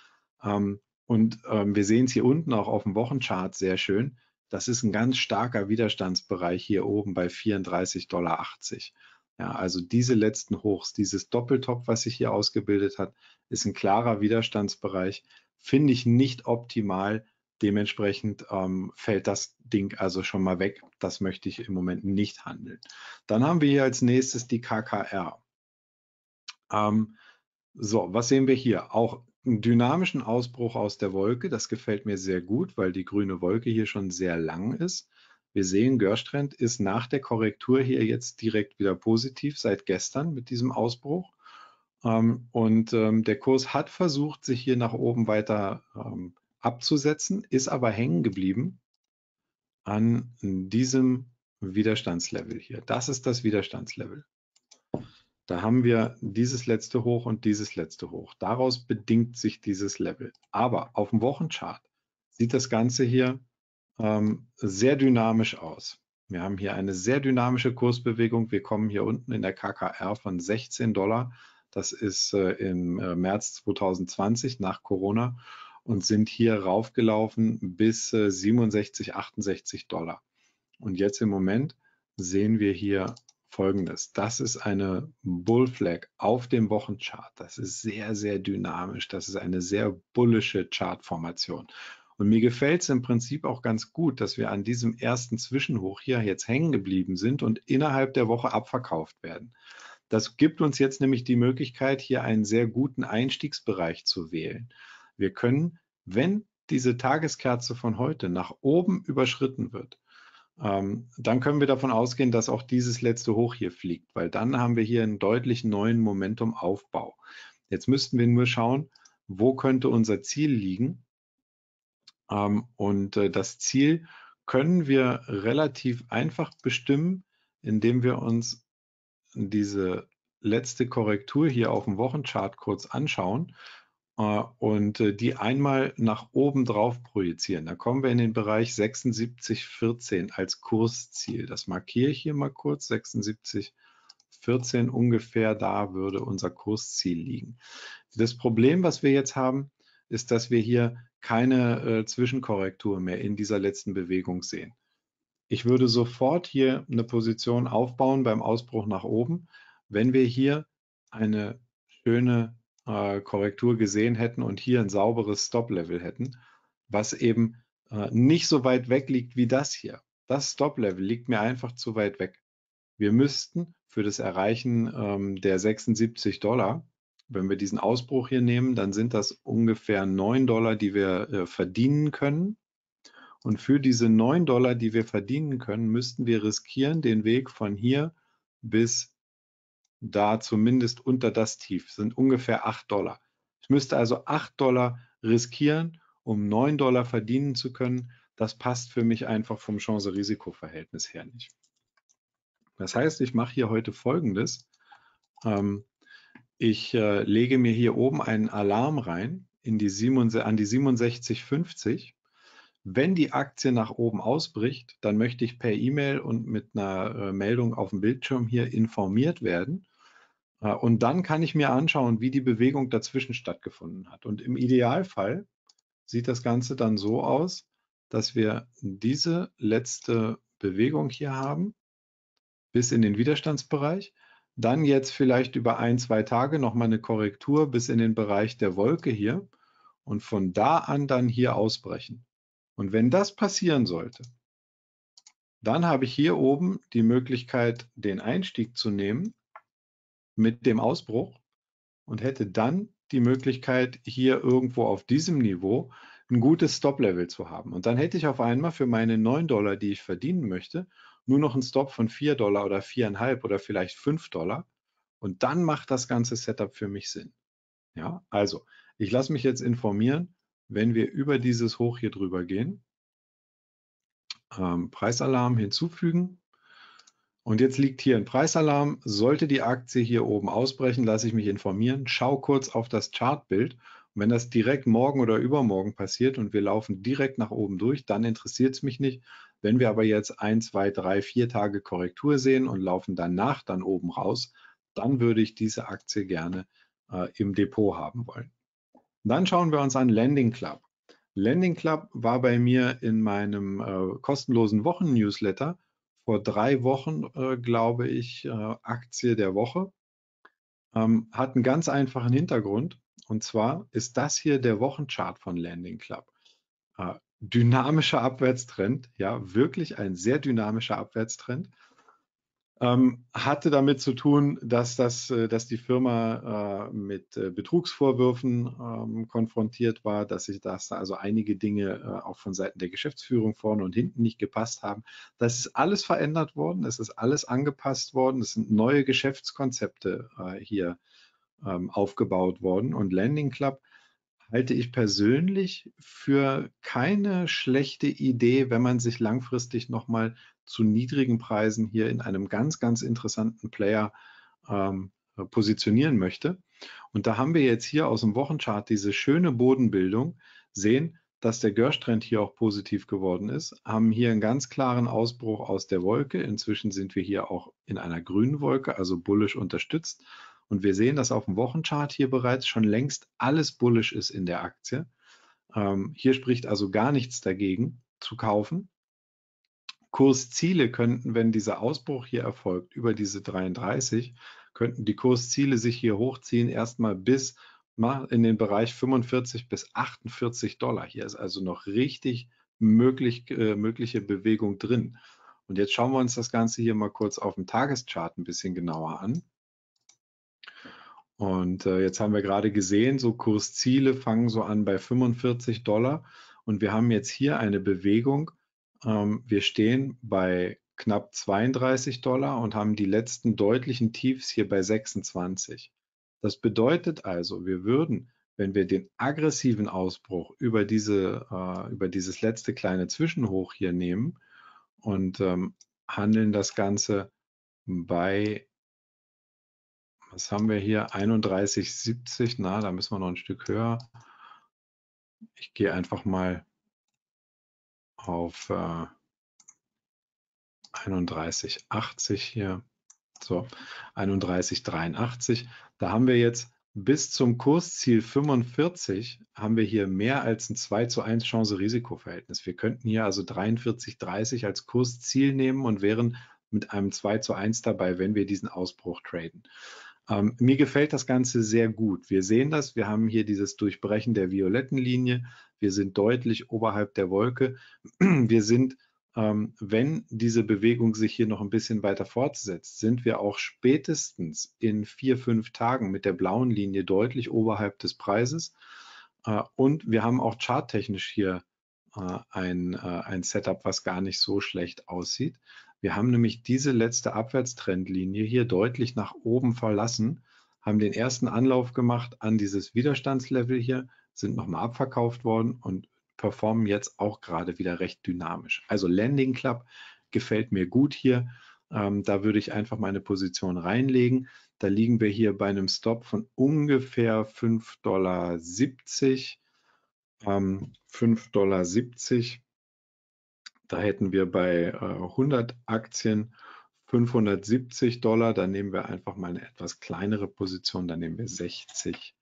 Wir sehen es hier unten auch auf dem Wochenchart sehr schön. Das ist ein ganz starker Widerstandsbereich hier oben bei 34,80 $. Ja, also diese letzten Hochs, dieses Doppeltop, was sich hier ausgebildet hat, ist ein klarer Widerstandsbereich. Finde ich nicht optimal. Dementsprechend fällt das Ding also schon mal weg. Das möchte ich im Moment nicht handeln. Dann haben wir hier als nächstes die KKR. So, was sehen wir hier? Auch einen dynamischen Ausbruch aus der Wolke. Das gefällt mir sehr gut, weil die grüne Wolke hier schon sehr lang ist. Wir sehen, Gersh-Trend ist nach der Korrektur hier jetzt direkt wieder positiv seit gestern mit diesem Ausbruch. Der Kurs hat versucht, sich hier nach oben weiter abzusetzen, ist aber hängen geblieben an diesem Widerstandslevel hier. Das ist das Widerstandslevel. Da haben wir dieses letzte Hoch und dieses letzte Hoch. Daraus bedingt sich dieses Level. Aber auf dem Wochenchart sieht das Ganze hier sehr dynamisch aus. Wir haben hier eine sehr dynamische Kursbewegung. Wir kommen hier unten in der KKR von 16 $. Das ist im März 2020 nach Corona und sind hier raufgelaufen bis 67, 68 $. Und jetzt im Moment sehen wir hier Folgendes. Das ist eine Bull Flag auf dem Wochenchart. Das ist sehr, sehr dynamisch. Das ist eine sehr bullische Chartformation. Und mir gefällt es im Prinzip auch ganz gut, dass wir an diesem ersten Zwischenhoch hier jetzt hängen geblieben sind und innerhalb der Woche abverkauft werden. Das gibt uns jetzt nämlich die Möglichkeit, hier einen sehr guten Einstiegsbereich zu wählen. Wir können, wenn diese Tageskerze von heute nach oben überschritten wird, dann können wir davon ausgehen, dass auch dieses letzte Hoch hier fliegt, weil dann haben wir hier einen deutlichen neuen Momentumaufbau. Jetzt müssten wir nur schauen, wo könnte unser Ziel liegen. Das Ziel können wir relativ einfach bestimmen, indem wir uns diese letzte Korrektur hier auf dem Wochenchart kurz anschauen die einmal nach oben drauf projizieren. Da kommen wir in den Bereich 76,14 als Kursziel. Das markiere ich hier mal kurz, 76,14. 14 ungefähr, da würde unser Kursziel liegen. Das Problem, was wir jetzt haben, ist, dass wir hier keine Zwischenkorrektur mehr in dieser letzten Bewegung sehen. Ich würde sofort hier eine Position aufbauen beim Ausbruch nach oben, wenn wir hier eine schöne Korrektur gesehen hätten und hier ein sauberes Stop-Level hätten, was eben nicht so weit weg liegt wie das hier. Das Stop-Level liegt mir einfach zu weit weg. Wir müssten für das Erreichen der 76 $, wenn wir diesen Ausbruch hier nehmen, dann sind das ungefähr 9 $, die wir verdienen können. Und für diese 9 $, die wir verdienen können, müssten wir riskieren, den Weg von hier bis da zumindest unter das Tief. Das sind ungefähr 8 $. Ich müsste also 8 $ riskieren, um 9 $ verdienen zu können. Das passt für mich einfach vom Chance-Risiko-Verhältnis her nicht. Das heißt, ich mache hier heute Folgendes. Ich lege mir hier oben einen Alarm rein an die 67,50. Wenn die Aktie nach oben ausbricht, dann möchte ich per E-Mail und mit einer Meldung auf dem Bildschirm hier informiert werden. Und dann kann ich mir anschauen, wie die Bewegung dazwischen stattgefunden hat. Und im Idealfall sieht das Ganze dann so aus, dass wir diese letzte Bewegung hier haben, bis in den Widerstandsbereich. Dann jetzt vielleicht über 1, 2 Tage nochmal eine Korrektur bis in den Bereich der Wolke hier. Und von da an dann hier ausbrechen. Und wenn das passieren sollte, dann habe ich hier oben die Möglichkeit, den Einstieg zu nehmen mit dem Ausbruch und hätte dann die Möglichkeit, hier irgendwo auf diesem Niveau ein gutes Stop-Level zu haben. Und dann hätte ich auf einmal für meine 9 $, die ich verdienen möchte, nur noch einen Stop von 4 $ oder 4,5 oder vielleicht 5 $. Und dann macht das ganze Setup für mich Sinn. Ja, also ich lasse mich jetzt informieren, wenn wir über dieses Hoch hier drüber gehen. Preisalarm hinzufügen. Und jetzt liegt hier ein Preisalarm. Sollte die Aktie hier oben ausbrechen, lasse ich mich informieren. Schau kurz auf das Chartbild. Und wenn das direkt morgen oder übermorgen passiert und wir laufen direkt nach oben durch, dann interessiert es mich nicht. Wenn wir aber jetzt 1, 2, 3, 4 Tage Korrektur sehen und laufen danach dann oben raus, dann würde ich diese Aktie gerne im Depot haben wollen. Dann schauen wir uns an Lending Club. Lending Club war bei mir in meinem kostenlosen Wochen-Newsletter vor 3 Wochen, glaube ich, Aktie der Woche. Hat einen ganz einfachen Hintergrund. Und zwar ist das hier der Wochenchart von Lending Club. Dynamischer Abwärtstrend, ja, wirklich ein sehr dynamischer Abwärtstrend. Hatte damit zu tun, dass die Firma mit Betrugsvorwürfen konfrontiert war, dass da also einige Dinge auch von Seiten der Geschäftsführung vorne und hinten nicht gepasst haben. Das ist alles verändert worden, es ist alles angepasst worden, es sind neue Geschäftskonzepte hier aufgebaut worden und Lending Club halte ich persönlich für keine schlechte Idee, wenn man sich langfristig nochmal zu niedrigen Preisen hier in einem ganz, ganz interessanten Player positionieren möchte. Und da haben wir jetzt hier aus dem Wochenchart diese schöne Bodenbildung, sehen, dass der Gersh-Trend hier auch positiv geworden ist, haben hier einen ganz klaren Ausbruch aus der Wolke. Inzwischen sind wir hier auch in einer grünen Wolke, also bullish unterstützt. Und wir sehen, dass auf dem Wochenchart hier bereits schon längst alles bullish ist in der Aktie. Hier spricht also gar nichts dagegen zu kaufen. Kursziele könnten, wenn dieser Ausbruch hier erfolgt, über diese 33, könnten die Kursziele sich hier hochziehen, erstmal bis in den Bereich 45 bis 48 $. Hier ist also noch richtig mögliche Bewegung drin. Und jetzt schauen wir uns das Ganze hier mal kurz auf dem Tageschart ein bisschen genauer an. Und jetzt haben wir gerade gesehen, so Kursziele fangen so an bei 45 $. Und wir haben jetzt hier eine Bewegung. Wir stehen bei knapp 32 $ und haben die letzten deutlichen Tiefs hier bei 26. Das bedeutet also, wir würden, wenn wir den aggressiven Ausbruch über dieses letzte kleine Zwischenhoch hier nehmen und handeln das Ganze bei, was haben wir hier, 31,70, na, da müssen wir noch ein Stück höher. Ich gehe einfach mal auf 31,80 hier. So, 31,83. Da haben wir jetzt bis zum Kursziel 45 haben wir hier mehr als ein 2:1 Chance-Risiko-Verhältnis. Wir könnten hier also 43,30 als Kursziel nehmen und wären mit einem 2:1 dabei, wenn wir diesen Ausbruch traden. Mir gefällt das Ganze sehr gut. Wir sehen das, wir haben hier dieses Durchbrechen der violetten Linie. Wir sind deutlich oberhalb der Wolke. Wir sind, wenn diese Bewegung sich hier noch ein bisschen weiter fortsetzt, sind wir auch spätestens in 4, 5 Tagen mit der blauen Linie deutlich oberhalb des Preises. Und wir haben auch charttechnisch hier ein Setup, was gar nicht so schlecht aussieht. Wir haben nämlich diese letzte Abwärtstrendlinie hier deutlich nach oben verlassen, haben den ersten Anlauf gemacht an dieses Widerstandslevel hier, sind nochmal abverkauft worden und performen jetzt auch gerade wieder recht dynamisch. Also Landing Club gefällt mir gut hier. Da würde ich einfach meine Position reinlegen. Da liegen wir hier bei einem Stop von ungefähr 5,70 $. 5,70 $. Da hätten wir bei 100 Aktien 570 $. Da nehmen wir einfach mal eine etwas kleinere Position. Da nehmen wir 60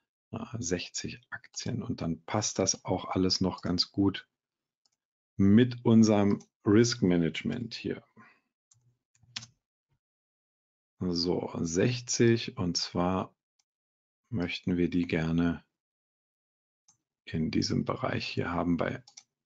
Aktien und dann passt das auch alles noch ganz gut mit unserem Risk Management hier. So, 60 und zwar möchten wir die gerne in diesem Bereich hier haben bei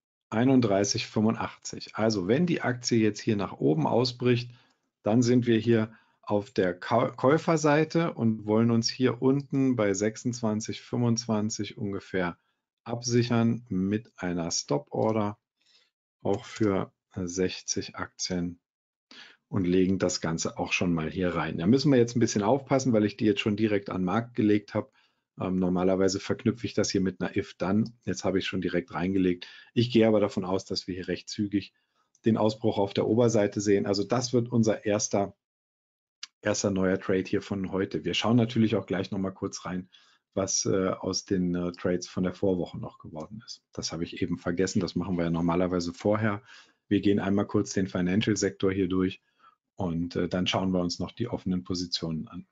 31,85. Also wenn die Aktie jetzt hier nach oben ausbricht, dann sind wir hier auf der Käuferseite und wollen uns hier unten bei 26,25 ungefähr absichern mit einer Stop-Order, auch für 60 Aktien und legen das Ganze auch schon mal hier rein. Da müssen wir jetzt ein bisschen aufpassen, weil ich die jetzt schon direkt an den Markt gelegt habe. Normalerweise verknüpfe ich das hier mit einer If-Dann. Jetzt habe ich schon direkt reingelegt. Ich gehe aber davon aus, dass wir hier recht zügig den Ausbruch auf der Oberseite sehen. Also das wird unser erster neuer Trade hier von heute. Wir schauen natürlich auch gleich noch mal kurz rein, was aus den Trades von der Vorwoche noch geworden ist. Das habe ich eben vergessen. Das machen wir ja normalerweise vorher. Wir gehen einmal kurz den Financial-Sektor hier durch und dann schauen wir uns noch die offenen Positionen an.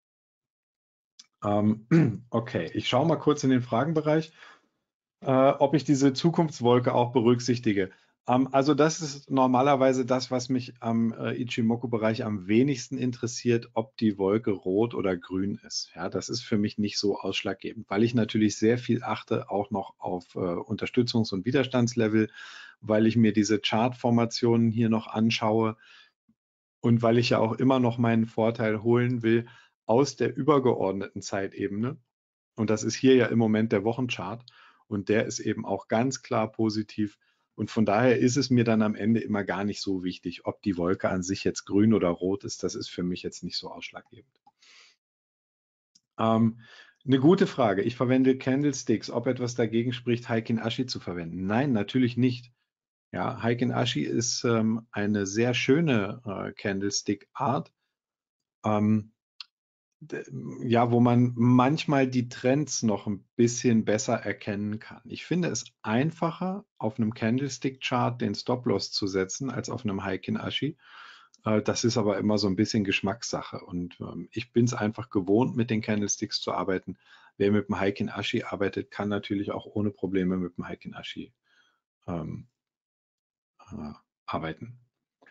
Okay, ich schaue mal kurz in den Fragenbereich, ob ich diese Zukunftswolke auch berücksichtige. Also das ist normalerweise das, was mich am Ichimoku-Bereich am wenigsten interessiert, ob die Wolke rot oder grün ist. Ja, das ist für mich nicht so ausschlaggebend, weil ich natürlich sehr viel achte, auch noch auf Unterstützungs- und Widerstandslevel, weil ich mir diese Chartformationen hier noch anschaue und weil ich ja auch immer noch meinen Vorteil holen will aus der übergeordneten Zeitebene. Und das ist hier ja im Moment der Wochenchart und der ist eben auch ganz klar positiv. Und von daher ist es mir dann am Ende immer gar nicht so wichtig, ob die Wolke an sich jetzt grün oder rot ist. Das ist für mich jetzt nicht so ausschlaggebend. Eine gute Frage. Ich verwende Candlesticks. Ob etwas dagegen spricht, Heikin Ashi zu verwenden? Nein, natürlich nicht. Ja, Heikin Ashi ist eine sehr schöne Candlestick-Art. Ja, wo man manchmal die Trends noch ein bisschen besser erkennen kann. Ich finde es einfacher, auf einem Candlestick-Chart den Stop-Loss zu setzen, als auf einem Heikin Ashi. Das ist aber immer so ein bisschen Geschmackssache und ich bin es einfach gewohnt, mit den Candlesticks zu arbeiten. Wer mit dem Heikin Ashi arbeitet, kann natürlich auch ohne Probleme mit dem Heikin Ashi arbeiten.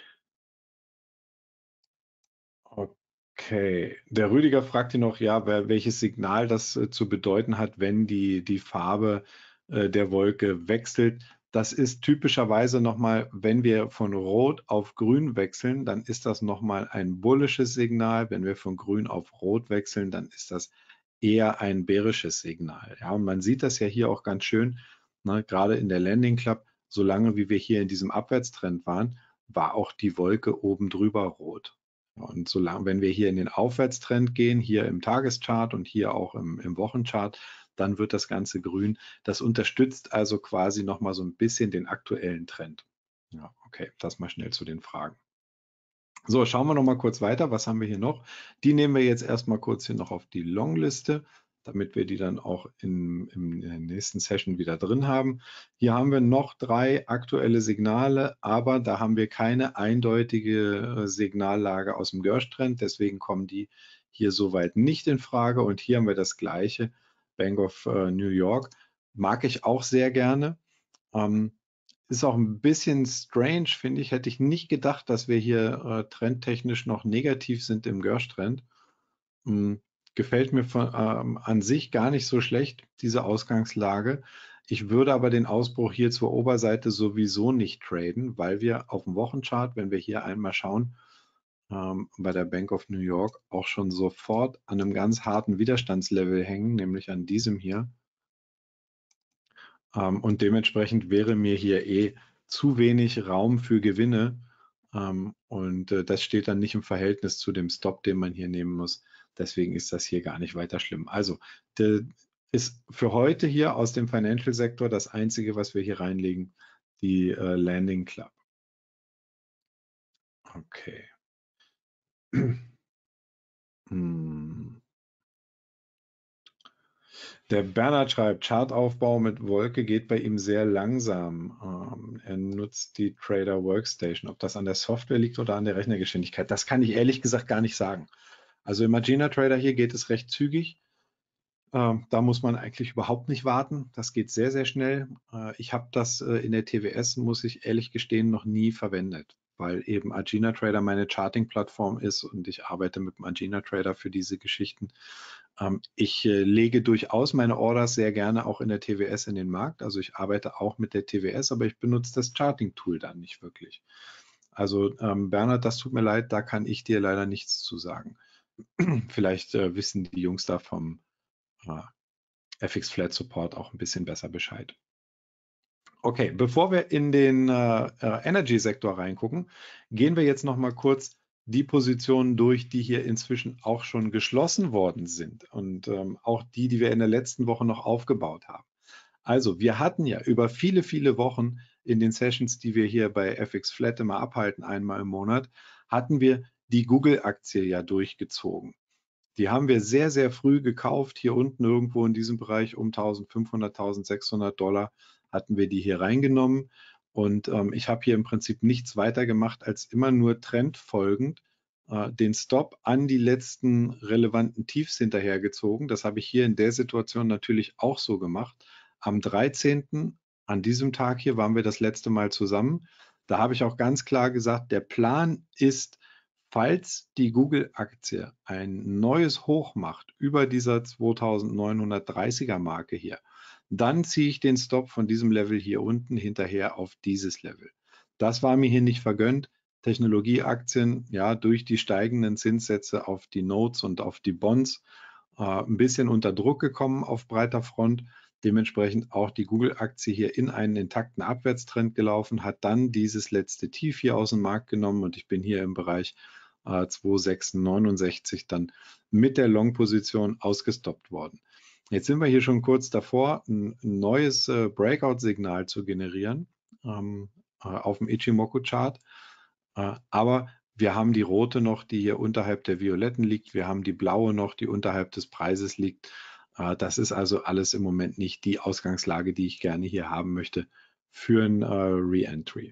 Okay, der Rüdiger fragt hier noch, ja, welches Signal das zu bedeuten hat, wenn die Farbe der Wolke wechselt. Das ist typischerweise nochmal, wenn wir von Rot auf Grün wechseln, dann ist das nochmal ein bullisches Signal. Wenn wir von Grün auf Rot wechseln, dann ist das eher ein bärisches Signal. Ja, und man sieht das ja hier auch ganz schön, ne, gerade in der Landing Club, solange wie wir hier in diesem Abwärtstrend waren, war auch die Wolke oben drüber rot. Und solange, wenn wir hier in den Aufwärtstrend gehen, hier im Tageschart und hier auch im Wochenchart, dann wird das Ganze grün. Das unterstützt also quasi nochmal so ein bisschen den aktuellen Trend. Ja, okay, das mal schnell zu den Fragen. So, schauen wir noch mal kurz weiter. Was haben wir hier noch? Die nehmen wir jetzt erstmal kurz hier noch auf die Longliste. damit wir die dann auch in der nächsten Session wieder drin haben. Hier haben wir noch 3 aktuelle Signale, aber da haben wir keine eindeutige Signallage aus dem Gersh-Trend, deswegen kommen die hier soweit nicht in Frage. Und hier haben wir das gleiche, Bank of New York, mag ich auch sehr gerne. Ist auch ein bisschen strange, finde ich. Hätte ich nicht gedacht, dass wir hier trendtechnisch noch negativ sind im Gersh-Trend. Gefällt mir an sich gar nicht so schlecht, diese Ausgangslage. Ich würde aber den Ausbruch hier zur Oberseite sowieso nicht traden, weil wir auf dem Wochenchart, wenn wir hier einmal schauen, bei der Bank of New York auch schon sofort an einem ganz harten Widerstandslevel hängen, nämlich an diesem hier. Und dementsprechend wäre mir hier zu wenig Raum für Gewinne. Und das steht dann nicht im Verhältnis zu dem Stop, den man hier nehmen muss. Deswegen ist das hier gar nicht weiter schlimm. Also, ist für heute hier aus dem Financial-Sektor das Einzige, was wir hier reinlegen, die Landing Club. Okay. Der Bernhard schreibt, Chartaufbau mit Wolke geht bei ihm sehr langsam. Er nutzt die Trader Workstation. Ob das an der Software liegt oder an der Rechnergeschwindigkeit, das kann ich ehrlich gesagt gar nicht sagen. Also im Magena Trader hier geht es recht zügig. Da muss man eigentlich überhaupt nicht warten. Das geht sehr, sehr schnell. Ich habe das in der TWS, muss ich ehrlich gestehen, noch nie verwendet, weil eben Agena Trader meine Charting-Plattform ist und ich arbeite mit dem Agena Trader für diese Geschichten. Ich lege durchaus meine Orders sehr gerne auch in der TWS in den Markt. Also ich arbeite auch mit der TWS, aber ich benutze das Charting-Tool dann nicht wirklich. Also Bernhard, das tut mir leid, da kann ich dir leider nichts zu sagen. Vielleicht wissen die Jungs da vom FX Flat Support auch ein bisschen besser Bescheid. Okay, bevor wir in den Energy-Sektor reingucken, gehen wir jetzt noch mal kurz die Positionen durch, die hier inzwischen auch schon geschlossen worden sind und auch die, die wir in der letzten Woche noch aufgebaut haben. Also, wir hatten ja über viele, viele Wochen in den Sessions, die wir hier bei FX Flat immer abhalten, einmal im Monat, hatten wir die Google-Aktie ja durchgezogen. Die haben wir sehr, sehr früh gekauft. Hier unten irgendwo in diesem Bereich um 1.500, 1.600 Dollar hatten wir die hier reingenommen. Und ich habe hier im Prinzip nichts weiter gemacht, als immer nur trendfolgend den Stop an die letzten relevanten Tiefs hinterhergezogen. Das habe ich hier in der Situation natürlich auch so gemacht. Am 13. an diesem Tag hier waren wir das letzte Mal zusammen. Da habe ich auch ganz klar gesagt, der Plan ist, falls die Google-Aktie ein neues Hoch macht über dieser 2930er Marke hier, dann ziehe ich den Stop von diesem Level hier unten hinterher auf dieses Level. Das war mir hier nicht vergönnt. Technologieaktien, ja, durch die steigenden Zinssätze auf die Notes und auf die Bonds ein bisschen unter Druck gekommen auf breiter Front. Dementsprechend auch die Google-Aktie hier in einen intakten Abwärtstrend gelaufen, hat dann dieses letzte Tief hier aus dem Markt genommen und ich bin hier im Bereich 2,669 dann mit der Long-Position ausgestoppt worden. Jetzt sind wir hier schon kurz davor, ein neues Breakout-Signal zu generieren auf dem Ichimoku-Chart, aber wir haben die rote noch, die hier unterhalb der violetten liegt. Wir haben die blaue noch, die unterhalb des Preises liegt. Das ist also alles im Moment nicht die Ausgangslage, die ich gerne hier haben möchte für ein Re-Entry.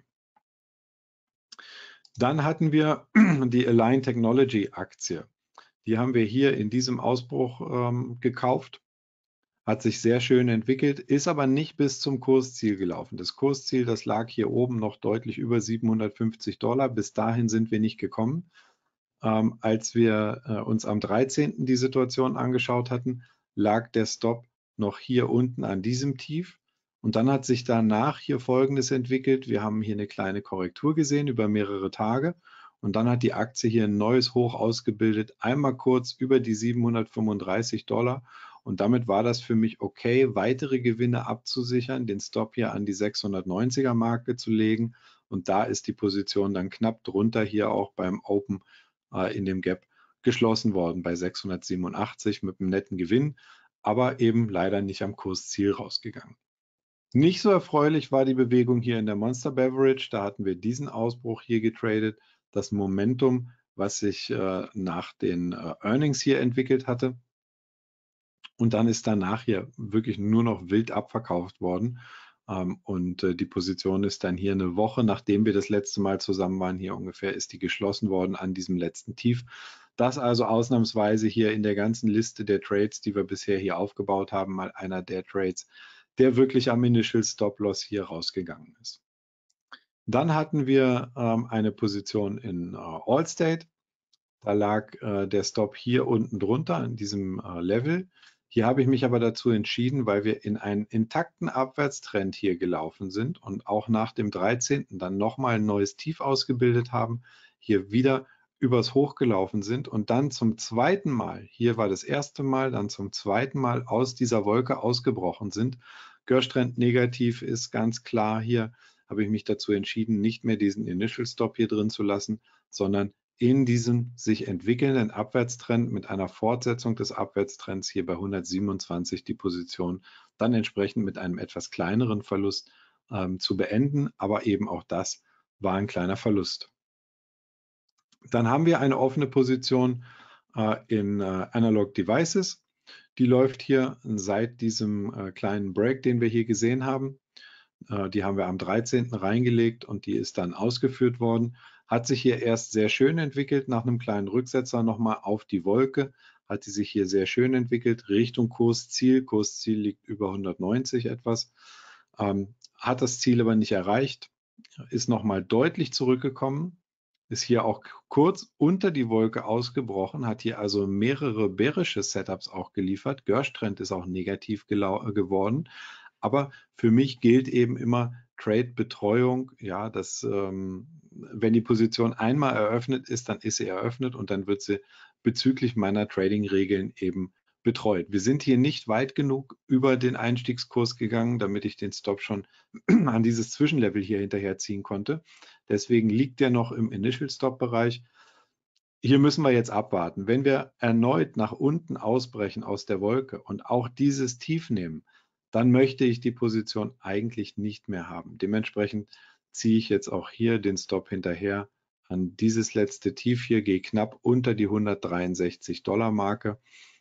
Dann hatten wir die Align Technology Aktie. Die haben wir hier in diesem Ausbruch gekauft. Hat sich sehr schön entwickelt, ist aber nicht bis zum Kursziel gelaufen. Das Kursziel, das lag hier oben noch deutlich über 750 Dollar. Bis dahin sind wir nicht gekommen. Als wir uns am 13. die Situation angeschaut hatten, lag der Stop noch hier unten an diesem Tief. Und dann hat sich danach hier Folgendes entwickelt. Wir haben hier eine kleine Korrektur gesehen über mehrere Tage. Und dann hat die Aktie hier ein neues Hoch ausgebildet, einmal kurz über die 735 Dollar. Und damit war das für mich okay, weitere Gewinne abzusichern, den Stop hier an die 690er Marke zu legen. Und da ist die Position dann knapp drunter hier auch beim Open in dem Gap geschlossen worden bei 687 mit einem netten Gewinn, aber eben leider nicht am Kursziel rausgegangen. Nicht so erfreulich war die Bewegung hier in der Monster Beverage. Da hatten wir diesen Ausbruch hier getradet, das Momentum, was sich nach den Earnings hier entwickelt hatte. Und dann ist danach hier wirklich nur noch wild abverkauft worden. Die Position ist dann hier eine Woche, nachdem wir das letzte Mal zusammen waren, hier ungefähr, ist die geschlossen worden an diesem letzten Tief. Das also ausnahmsweise hier in der ganzen Liste der Trades, die wir bisher hier aufgebaut haben, mal einer der Trades, der wirklich am Initial Stop Loss hier rausgegangen ist. Dann hatten wir eine Position in Allstate. Da lag der Stop hier unten drunter an diesem Level. Hier habe ich mich aber dazu entschieden, weil wir in einen intakten Abwärtstrend hier gelaufen sind und auch nach dem 13. dann nochmal ein neues Tief ausgebildet haben, hier wieder übers Hoch gelaufen sind und dann zum zweiten Mal, hier war das erste Mal, dann zum zweiten Mal aus dieser Wolke ausgebrochen sind. Gerstrend negativ ist ganz klar. Hier habe ich mich dazu entschieden, nicht mehr diesen Initial Stop hier drin zu lassen, sondern in diesem sich entwickelnden Abwärtstrend mit einer Fortsetzung des Abwärtstrends hier bei 127 die Position dann entsprechend mit einem etwas kleineren Verlust zu beenden, aber eben auch das war ein kleiner Verlust. Dann haben wir eine offene Position in Analog Devices. Die läuft hier seit diesem kleinen Break, den wir hier gesehen haben. Die haben wir am 13. reingelegt und die ist dann ausgeführt worden. Hat sich hier erst sehr schön entwickelt, nach einem kleinen Rücksetzer nochmal auf die Wolke, hat sie sich hier sehr schön entwickelt, Richtung Kursziel. Kursziel liegt über 190 etwas, hat das Ziel aber nicht erreicht, ist nochmal deutlich zurückgekommen, ist hier auch kurz unter die Wolke ausgebrochen, hat hier also mehrere bärische Setups auch geliefert. Gerstrend ist auch negativ geworden. Aber für mich gilt eben immer Trade-Betreuung, ja, dass wenn die Position einmal eröffnet ist, dann ist sie eröffnet und dann wird sie bezüglich meiner Trading-Regeln eben betreut. Wir sind hier nicht weit genug über den Einstiegskurs gegangen, damit ich den Stop schon an dieses Zwischenlevel hier hinterher ziehen konnte. Deswegen liegt der noch im Initial Stop-Bereich. Hier müssen wir jetzt abwarten. Wenn wir erneut nach unten ausbrechen aus der Wolke und auch dieses Tief nehmen, dann möchte ich die Position eigentlich nicht mehr haben. Dementsprechend ziehe ich jetzt auch hier den Stop hinterher an dieses letzte Tief hier, gehe knapp unter die 163 $ Marke.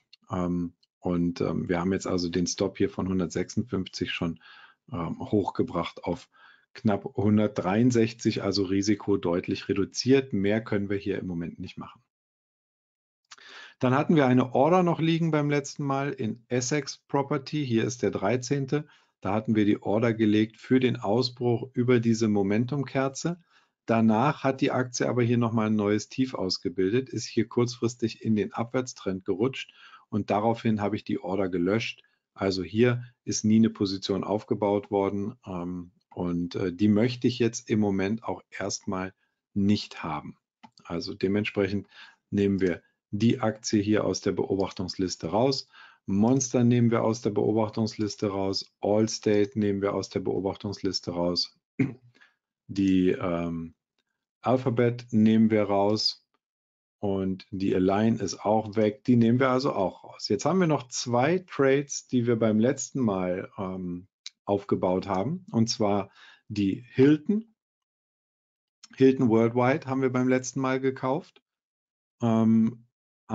Wir haben jetzt also den Stop hier von 156 schon hochgebracht auf knapp 163, also Risiko deutlich reduziert. Mehr können wir hier im Moment nicht machen. Dann hatten wir eine Order noch liegen beim letzten Mal in Essex Property. Hier ist der 13. Da hatten wir die Order gelegt für den Ausbruch über diese Momentumkerze. Danach hat die Aktie aber hier nochmal ein neues Tief ausgebildet, ist hier kurzfristig in den Abwärtstrend gerutscht und daraufhin habe ich die Order gelöscht. Also hier ist nie eine Position aufgebaut worden die möchte ich jetzt im Moment auch erstmal nicht haben. Also dementsprechend nehmen wir die Aktie hier aus der Beobachtungsliste raus. Monster nehmen wir aus der Beobachtungsliste raus. Allstate nehmen wir aus der Beobachtungsliste raus. Die Alphabet nehmen wir raus. Und die Align ist auch weg. Die nehmen wir also auch raus. Jetzt haben wir noch zwei Trades, die wir beim letzten Mal aufgebaut haben. Und zwar die Hilton. Hilton Worldwide haben wir beim letzten Mal gekauft. Am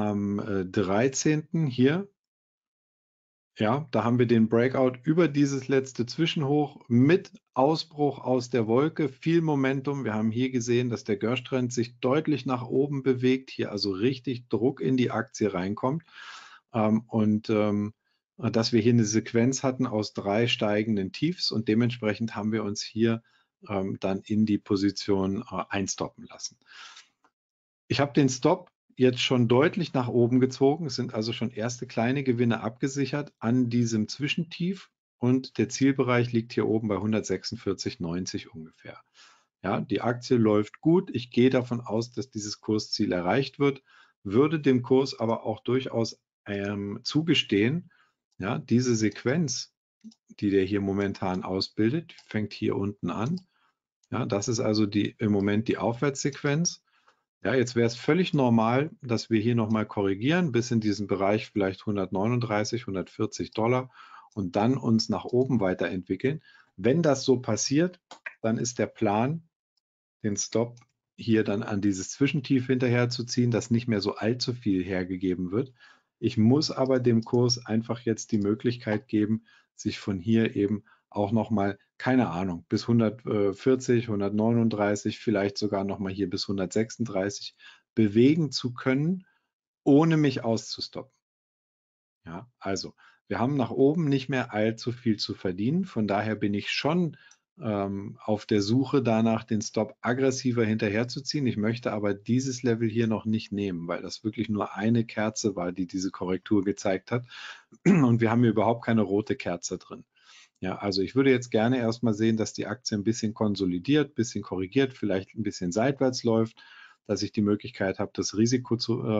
13. hier, ja, da haben wir den Breakout über dieses letzte Zwischenhoch mit Ausbruch aus der Wolke, viel Momentum. Wir haben hier gesehen, dass der Gerstrend sich deutlich nach oben bewegt, hier also richtig Druck in die Aktie reinkommt dass wir hier eine Sequenz hatten aus 3 steigenden Tiefs und dementsprechend haben wir uns hier dann in die Position einstoppen lassen. Ich habe den Stop jetzt schon deutlich nach oben gezogen. Es sind also schon erste kleine Gewinne abgesichert an diesem Zwischentief und der Zielbereich liegt hier oben bei 146,90 ungefähr. Ja, die Aktie läuft gut. Ich gehe davon aus, dass dieses Kursziel erreicht wird, würde dem Kurs aber auch durchaus zugestehen, ja, diese Sequenz, die der hier momentan ausbildet, fängt hier unten an. Ja, das ist also im Moment die Aufwärtssequenz. Ja, jetzt wäre es völlig normal, dass wir hier nochmal korrigieren bis in diesen Bereich vielleicht 139, 140 $ und dann uns nach oben weiterentwickeln. Wenn das so passiert, dann ist der Plan, den Stop hier dann an dieses Zwischentief hinterher zu ziehen, dass nicht mehr so allzu viel hergegeben wird. Ich muss aber dem Kurs einfach jetzt die Möglichkeit geben, sich von hier eben auch nochmal, keine Ahnung, bis 140, 139, vielleicht sogar nochmal hier bis 136 bewegen zu können, ohne mich auszustoppen. Ja, also wir haben nach oben nicht mehr allzu viel zu verdienen. Von daher bin ich schon auf der Suche danach, den Stop aggressiver hinterherzuziehen. Ich möchte aber dieses Level hier noch nicht nehmen, weil das wirklich nur eine Kerze war, die diese Korrektur gezeigt hat. Und wir haben hier überhaupt keine rote Kerze drin. Ja, also ich würde jetzt gerne erstmal sehen, dass die Aktie ein bisschen konsolidiert, ein bisschen korrigiert, vielleicht ein bisschen seitwärts läuft, dass ich die Möglichkeit habe, das Risiko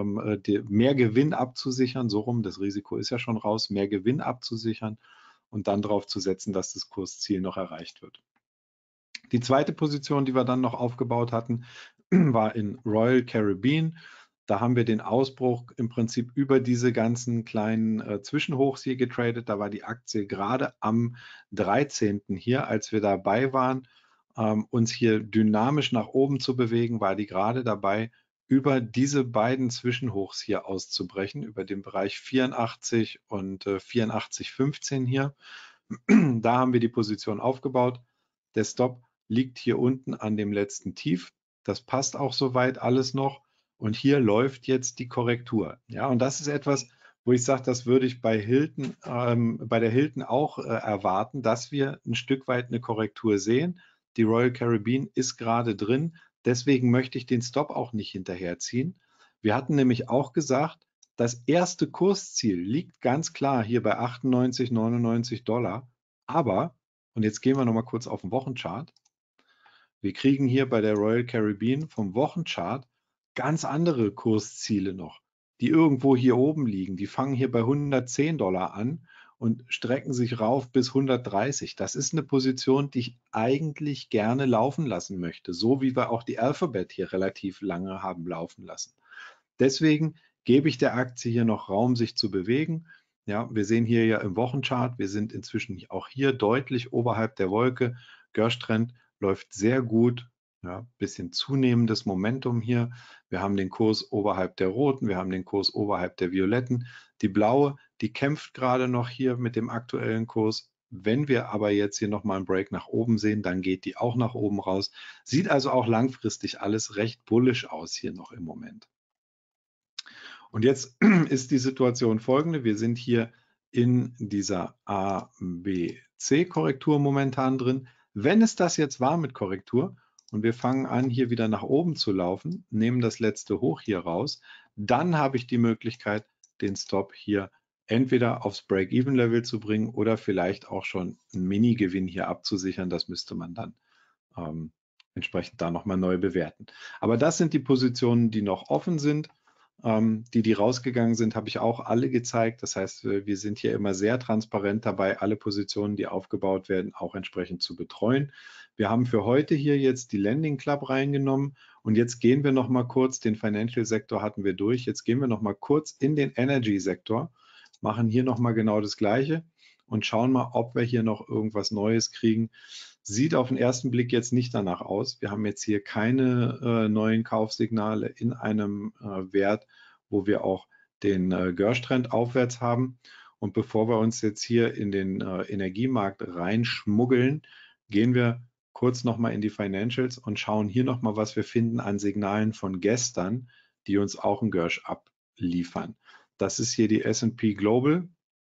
mehr Gewinn abzusichern, so rum, das Risiko ist ja schon raus, mehr Gewinn abzusichern und dann darauf zu setzen, dass das Kursziel noch erreicht wird. Die zweite Position, die wir dann noch aufgebaut hatten, war in Royal Caribbean. Da haben wir den Ausbruch im Prinzip über diese ganzen kleinen Zwischenhochs hier getradet. Da war die Aktie gerade am 13. hier, als wir dabei waren, uns hier dynamisch nach oben zu bewegen, war die gerade dabei, über diese beiden Zwischenhochs hier auszubrechen, über den Bereich 84 und 84,15 hier. Da haben wir die Position aufgebaut. Der Stop liegt hier unten an dem letzten Tief. Das passt auch soweit alles noch. Und hier läuft jetzt die Korrektur. Ja, und das ist etwas, wo ich sage, das würde ich bei Hilton, bei der Hilton auch erwarten, dass wir ein Stück weit eine Korrektur sehen. Die Royal Caribbean ist gerade drin. Deswegen möchte ich den Stop auch nicht hinterherziehen. Wir hatten nämlich auch gesagt, das erste Kursziel liegt ganz klar hier bei 98, 99 Dollar. Aber, und jetzt gehen wir nochmal kurz auf den Wochenchart. Wir kriegen hier bei der Royal Caribbean vom Wochenchart ganz andere Kursziele noch, die irgendwo hier oben liegen. Die fangen hier bei 110 Dollar an und strecken sich rauf bis 130. Das ist eine Position, die ich eigentlich gerne laufen lassen möchte, so wie wir auch die Alphabet hier relativ lange haben laufen lassen. Deswegen gebe ich der Aktie hier noch Raum, sich zu bewegen. Ja, wir sehen hier ja im Wochenchart, wir sind inzwischen auch hier deutlich oberhalb der Wolke. Gersh-Trend läuft sehr gut. Ja, bisschen zunehmendes Momentum hier. Wir haben den Kurs oberhalb der roten, wir haben den Kurs oberhalb der violetten. Die blaue, die kämpft gerade noch hier mit dem aktuellen Kurs. Wenn wir aber jetzt hier nochmal einen Break nach oben sehen, dann geht die auch nach oben raus. Sieht also auch langfristig alles recht bullisch aus hier noch im Moment. Und jetzt ist die Situation folgende. Wir sind hier in dieser A-B-C-Korrektur momentan drin. Wenn es das jetzt war mit Korrektur und wir fangen an, hier wieder nach oben zu laufen, nehmen das letzte Hoch hier raus, dann habe ich die Möglichkeit, den Stop hier entweder aufs Break-Even-Level zu bringen oder vielleicht auch schon einen Mini-Gewinn hier abzusichern. Das müsste man dann entsprechend da nochmal neu bewerten. Aber das sind die Positionen, die noch offen sind. Die rausgegangen sind, habe ich auch alle gezeigt. Das heißt, wir sind hier immer sehr transparent dabei, alle Positionen, die aufgebaut werden, auch entsprechend zu betreuen. Wir haben für heute hier jetzt die Lending Club reingenommen und jetzt gehen wir noch mal kurz, den Financial Sektor hatten wir durch, jetzt gehen wir noch mal kurz in den Energy Sektor, machen hier noch mal genau das Gleiche und schauen mal, ob wir hier noch irgendwas Neues kriegen. Sieht auf den ersten Blick jetzt nicht danach aus. Wir haben jetzt hier keine neuen Kaufsignale in einem Wert, wo wir auch den Gersh-Trend aufwärts haben. Und bevor wir uns jetzt hier in den Energiemarkt reinschmuggeln, gehen wir kurz nochmal in die Financials und schauen hier nochmal, was wir finden an Signalen von gestern, die uns auch ein Gersh abliefern. Das ist hier die S&P Global.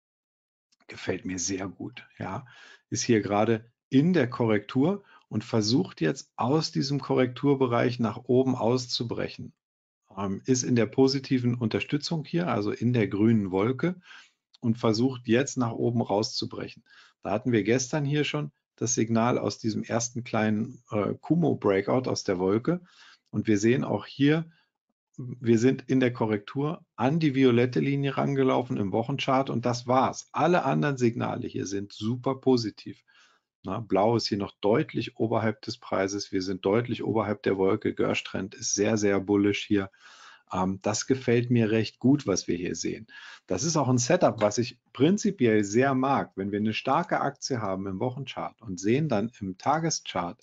Gefällt mir sehr gut. Ja, ist hier gerade in der Korrektur und versucht jetzt aus diesem Korrekturbereich nach oben auszubrechen. Ist in der positiven Unterstützung hier, also in der grünen Wolke und versucht jetzt nach oben rauszubrechen. Da hatten wir gestern hier schon das Signal aus diesem ersten kleinen Kumo-Breakout aus der Wolke und wir sehen auch hier, wir sind in der Korrektur an die violette Linie rangelaufen im Wochenchart und das war's. Alle anderen Signale hier sind super positiv. Na, Blau ist hier noch deutlich oberhalb des Preises. Wir sind deutlich oberhalb der Wolke. Gersh-Trend ist sehr, sehr bullish hier. Das gefällt mir recht gut, was wir hier sehen. Das ist auch ein Setup, was ich prinzipiell sehr mag. Wenn wir eine starke Aktie haben im Wochenchart und sehen dann im Tageschart,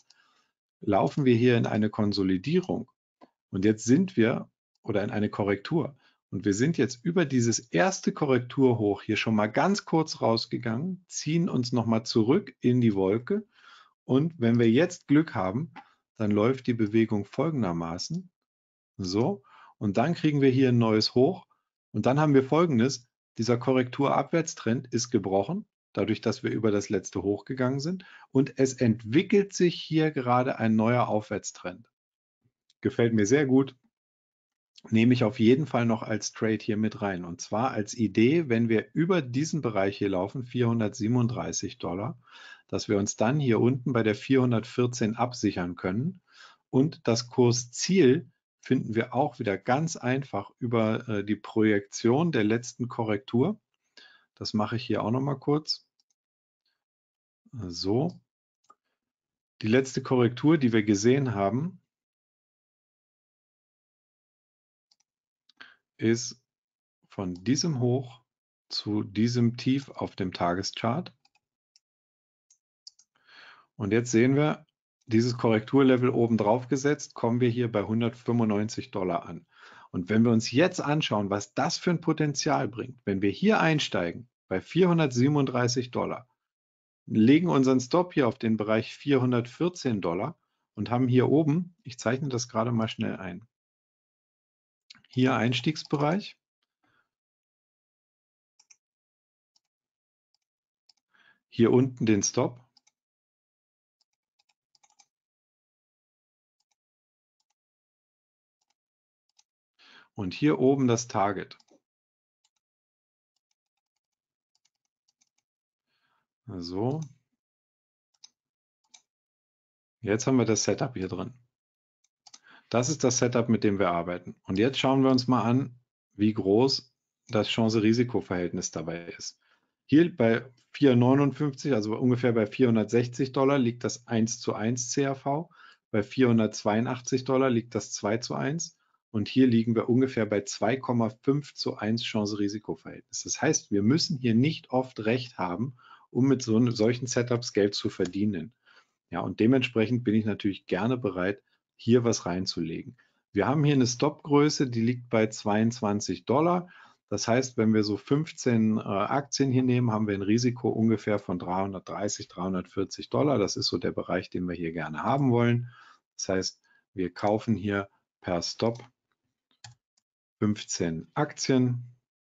laufen wir hier in eine Konsolidierung. Und jetzt sind wir oder in eine Korrektur. Und wir sind jetzt über dieses erste Korrekturhoch hier schon mal ganz kurz rausgegangen, ziehen uns nochmal zurück in die Wolke. Und wenn wir jetzt Glück haben, dann läuft die Bewegung folgendermaßen. So. Und dann kriegen wir hier ein neues Hoch. Und dann haben wir Folgendes. Dieser Korrekturabwärtstrend ist gebrochen, dadurch, dass wir über das letzte Hoch gegangen sind. Und es entwickelt sich hier gerade ein neuer Aufwärtstrend. Gefällt mir sehr gut. Nehme ich auf jeden Fall noch als Trade hier mit rein. Und zwar als Idee, wenn wir über diesen Bereich hier laufen, $437, dass wir uns dann hier unten bei der 414 absichern können. Und das Kursziel finden wir auch wieder ganz einfach über die Projektion der letzten Korrektur. Das mache ich hier auch noch mal kurz. So. Die letzte Korrektur, die wir gesehen haben, ist von diesem Hoch zu diesem Tief auf dem Tageschart. Und jetzt sehen wir, dieses Korrekturlevel oben drauf gesetzt, kommen wir hier bei $195 an. Und wenn wir uns jetzt anschauen, was das für ein Potenzial bringt, wenn wir hier einsteigen bei $437, legen unseren Stop hier auf den Bereich $414 und haben hier oben, ich zeichne das gerade mal schnell ein, hier Einstiegsbereich. Hier unten den Stop. Und hier oben das Target. So. Jetzt haben wir das Setup hier drin. Das ist das Setup, mit dem wir arbeiten. Und jetzt schauen wir uns mal an, wie groß das Chance-Risiko-Verhältnis dabei ist. Hier bei 4,59, also ungefähr bei $460, liegt das 1:1 CAV. Bei $482 liegt das 2:1. Und hier liegen wir ungefähr bei 2,5:1 Chance-Risiko-Verhältnis. Das heißt, wir müssen hier nicht oft recht haben, um mit solchen Setups Geld zu verdienen. Ja, und dementsprechend bin ich natürlich gerne bereit, hier was reinzulegen. Wir haben hier eine Stopgröße, die liegt bei $22. Das heißt, wenn wir so 15 Aktien hier nehmen, haben wir ein Risiko ungefähr von $330, $340. Das ist so der Bereich, den wir hier gerne haben wollen. Das heißt, wir kaufen hier per Stop 15 Aktien.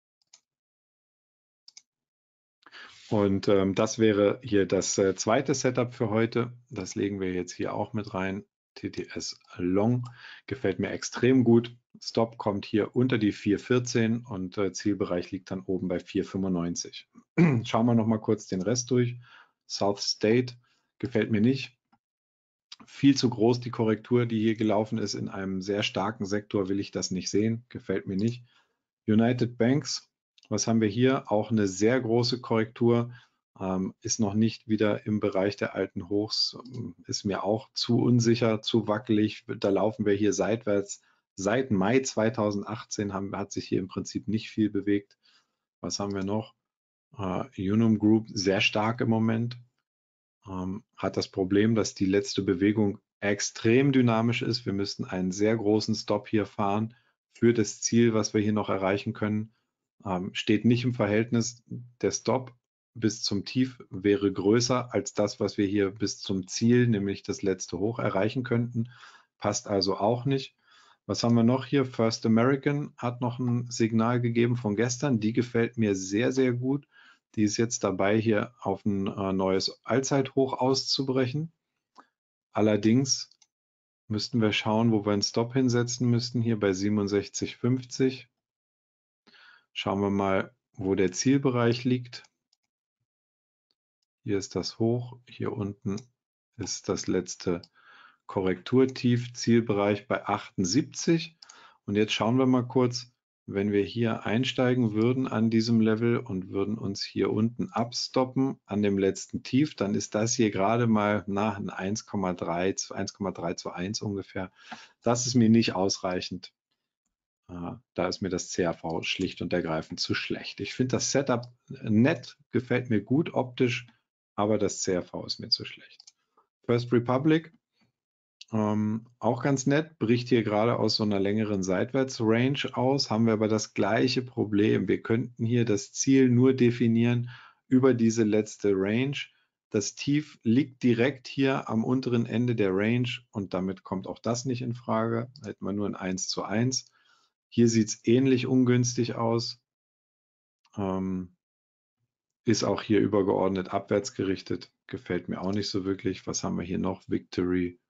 Und das wäre hier das zweite Setup für heute. Das legen wir jetzt hier auch mit rein. TTS Long gefällt mir extrem gut. Stop kommt hier unter die 4,14 und Zielbereich liegt dann oben bei 4,95. Schauen wir noch mal kurz den Rest durch. South State gefällt mir nicht. Viel zu groß die Korrektur, die hier gelaufen ist. In einem sehr starken Sektor will ich das nicht sehen. Gefällt mir nicht. United Banks. Was haben wir hier? Auch eine sehr große Korrektur, ist noch nicht wieder im Bereich der alten Hochs, ist mir auch zu unsicher, zu wackelig. Da laufen wir hier seitwärts. Seit Mai 2018 hat sich hier im Prinzip nicht viel bewegt. Was haben wir noch? Unum Group, sehr stark im Moment. Hat das Problem, dass die letzte Bewegung extrem dynamisch ist. Wir müssten einen sehr großen Stop hier fahren für das Ziel, was wir hier noch erreichen können. Steht nicht im Verhältnis. Der Stop bis zum Tief wäre größer als das, was wir hier bis zum Ziel, nämlich das letzte Hoch, erreichen könnten. Passt also auch nicht. Was haben wir noch hier? First American hat noch ein Signal gegeben von gestern. Die gefällt mir sehr, sehr gut. Die ist jetzt dabei, hier auf ein neues Allzeithoch auszubrechen. Allerdings müssten wir schauen, wo wir einen Stop hinsetzen müssten. Hier bei 67,50. Schauen wir mal, wo der Zielbereich liegt. Hier ist das Hoch, hier unten ist das letzte Korrekturtief, Zielbereich bei 78. Und jetzt schauen wir mal kurz, wenn wir hier einsteigen würden an diesem Level und würden uns hier unten abstoppen an dem letzten Tief, dann ist das hier gerade mal nach 1,3:1 ungefähr. Das ist mir nicht ausreichend. Da ist mir das CAV schlicht und ergreifend zu schlecht. Ich finde das Setup nett, gefällt mir gut optisch, aber das CAV ist mir zu schlecht. First Republic Auch ganz nett, bricht hier gerade aus so einer längeren Seitwärts-Range aus, haben wir aber das gleiche Problem. Wir könnten hier das Ziel nur definieren über diese letzte Range. Das Tief liegt direkt hier am unteren Ende der Range und damit kommt auch das nicht in Frage. Da hätten wir nur ein 1:1. Hier sieht es ähnlich ungünstig aus. Ist auch hier übergeordnet abwärts gerichtet. Gefällt mir auch nicht so wirklich. Was haben wir hier noch? Victory.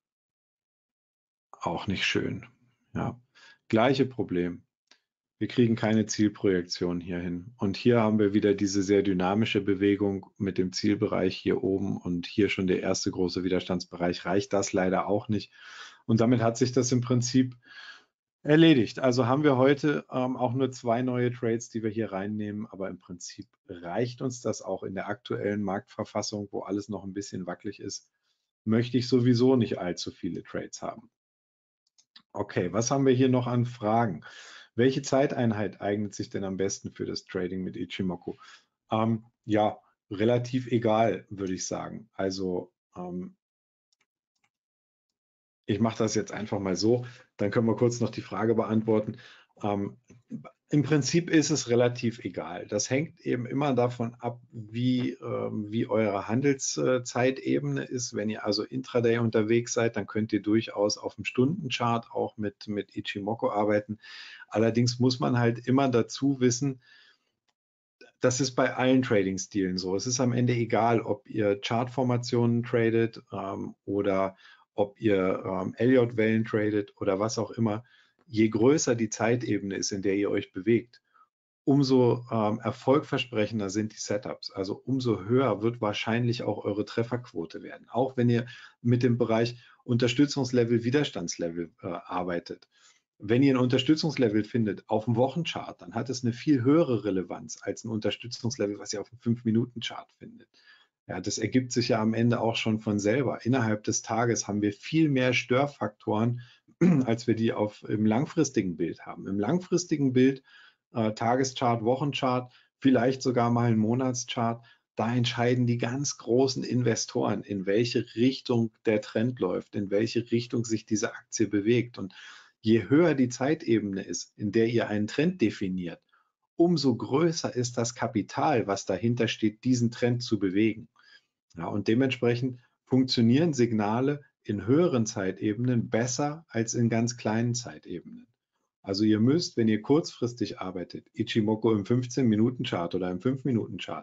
Auch nicht schön. Ja, gleiche Problem. Wir kriegen keine Zielprojektion hier hin. Und hier haben wir wieder diese sehr dynamische Bewegung mit dem Zielbereich hier oben und hier schon der erste große Widerstandsbereich. Reicht das leider auch nicht. Und damit hat sich das im Prinzip erledigt. Also haben wir heute auch nur 2 neue Trades, die wir hier reinnehmen. Aber im Prinzip reicht uns das auch in der aktuellen Marktverfassung, wo alles noch ein bisschen wackelig ist. Möchte ich sowieso nicht allzu viele Trades haben. Okay, was haben wir hier noch an Fragen? Welche Zeiteinheit eignet sich denn am besten für das Trading mit Ichimoku? Ja, relativ egal, würde ich sagen. Also ich mache das jetzt einfach mal so, dann können wir kurz noch die Frage beantworten. Im Prinzip ist es relativ egal. Das hängt eben immer davon ab, wie eure Handelszeitebene ist. Wenn ihr also Intraday unterwegs seid, dann könnt ihr durchaus auf dem Stundenchart auch mit Ichimoku arbeiten. Allerdings muss man halt immer dazu wissen, das ist bei allen Trading-Stilen so. Es ist am Ende egal, ob ihr Chartformationen tradet oder ob ihr Elliott-Wellen tradet oder was auch immer. Je größer die Zeitebene ist, in der ihr euch bewegt, umso erfolgversprechender sind die Setups. Also umso höher wird wahrscheinlich auch eure Trefferquote werden. Auch wenn ihr mit dem Bereich Unterstützungslevel, Widerstandslevel arbeitet. Wenn ihr ein Unterstützungslevel findet auf dem Wochenchart, dann hat es eine viel höhere Relevanz als ein Unterstützungslevel, was ihr auf dem 5-Minuten-Chart findet. Ja, das ergibt sich ja am Ende auch schon von selber. Innerhalb des Tages haben wir viel mehr Störfaktoren, als wir die im langfristigen Bild haben. Im langfristigen Bild, Tageschart, Wochenchart, vielleicht sogar mal ein Monatschart, da entscheiden die ganz großen Investoren, in welche Richtung der Trend läuft, in welche Richtung sich diese Aktie bewegt. Und je höher die Zeitebene ist, in der ihr einen Trend definiert, umso größer ist das Kapital, was dahinter steht, diesen Trend zu bewegen. Ja, und dementsprechend funktionieren Signale in höheren Zeitebenen besser als in ganz kleinen Zeitebenen. Also ihr müsst, wenn ihr kurzfristig arbeitet, Ichimoku im 15-Minuten-Chart oder im 5-Minuten-Chart,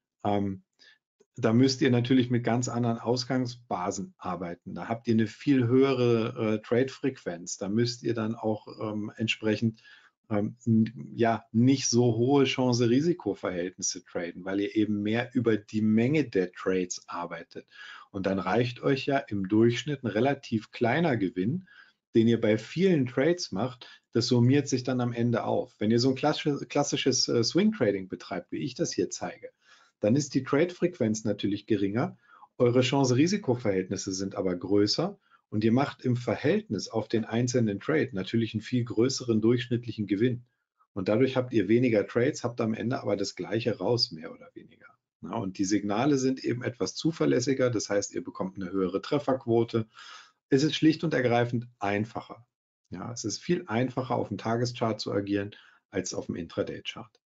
da müsst ihr natürlich mit ganz anderen Ausgangsbasen arbeiten. Da habt ihr eine viel höhere Trade-Frequenz. Da müsst ihr dann auch entsprechend ja, nicht so hohe Chance-Risiko-Verhältnisse traden, weil ihr eben mehr über die Menge der Trades arbeitet. Und dann reicht euch ja im Durchschnitt ein relativ kleiner Gewinn, den ihr bei vielen Trades macht. Das summiert sich dann am Ende auf. Wenn ihr so ein klassisches Swing-Trading betreibt, wie ich das hier zeige, dann ist die Trade-Frequenz natürlich geringer, eure Chance-Risiko-Verhältnisse sind aber größer und ihr macht im Verhältnis auf den einzelnen Trade natürlich einen viel größeren durchschnittlichen Gewinn. Und dadurch habt ihr weniger Trades, habt am Ende aber das Gleiche raus, mehr oder weniger. Ja, und die Signale sind eben etwas zuverlässiger, das heißt, ihr bekommt eine höhere Trefferquote. Es ist schlicht und ergreifend einfacher. Ja, es ist viel einfacher, auf dem Tageschart zu agieren, als auf dem Intraday-Chart.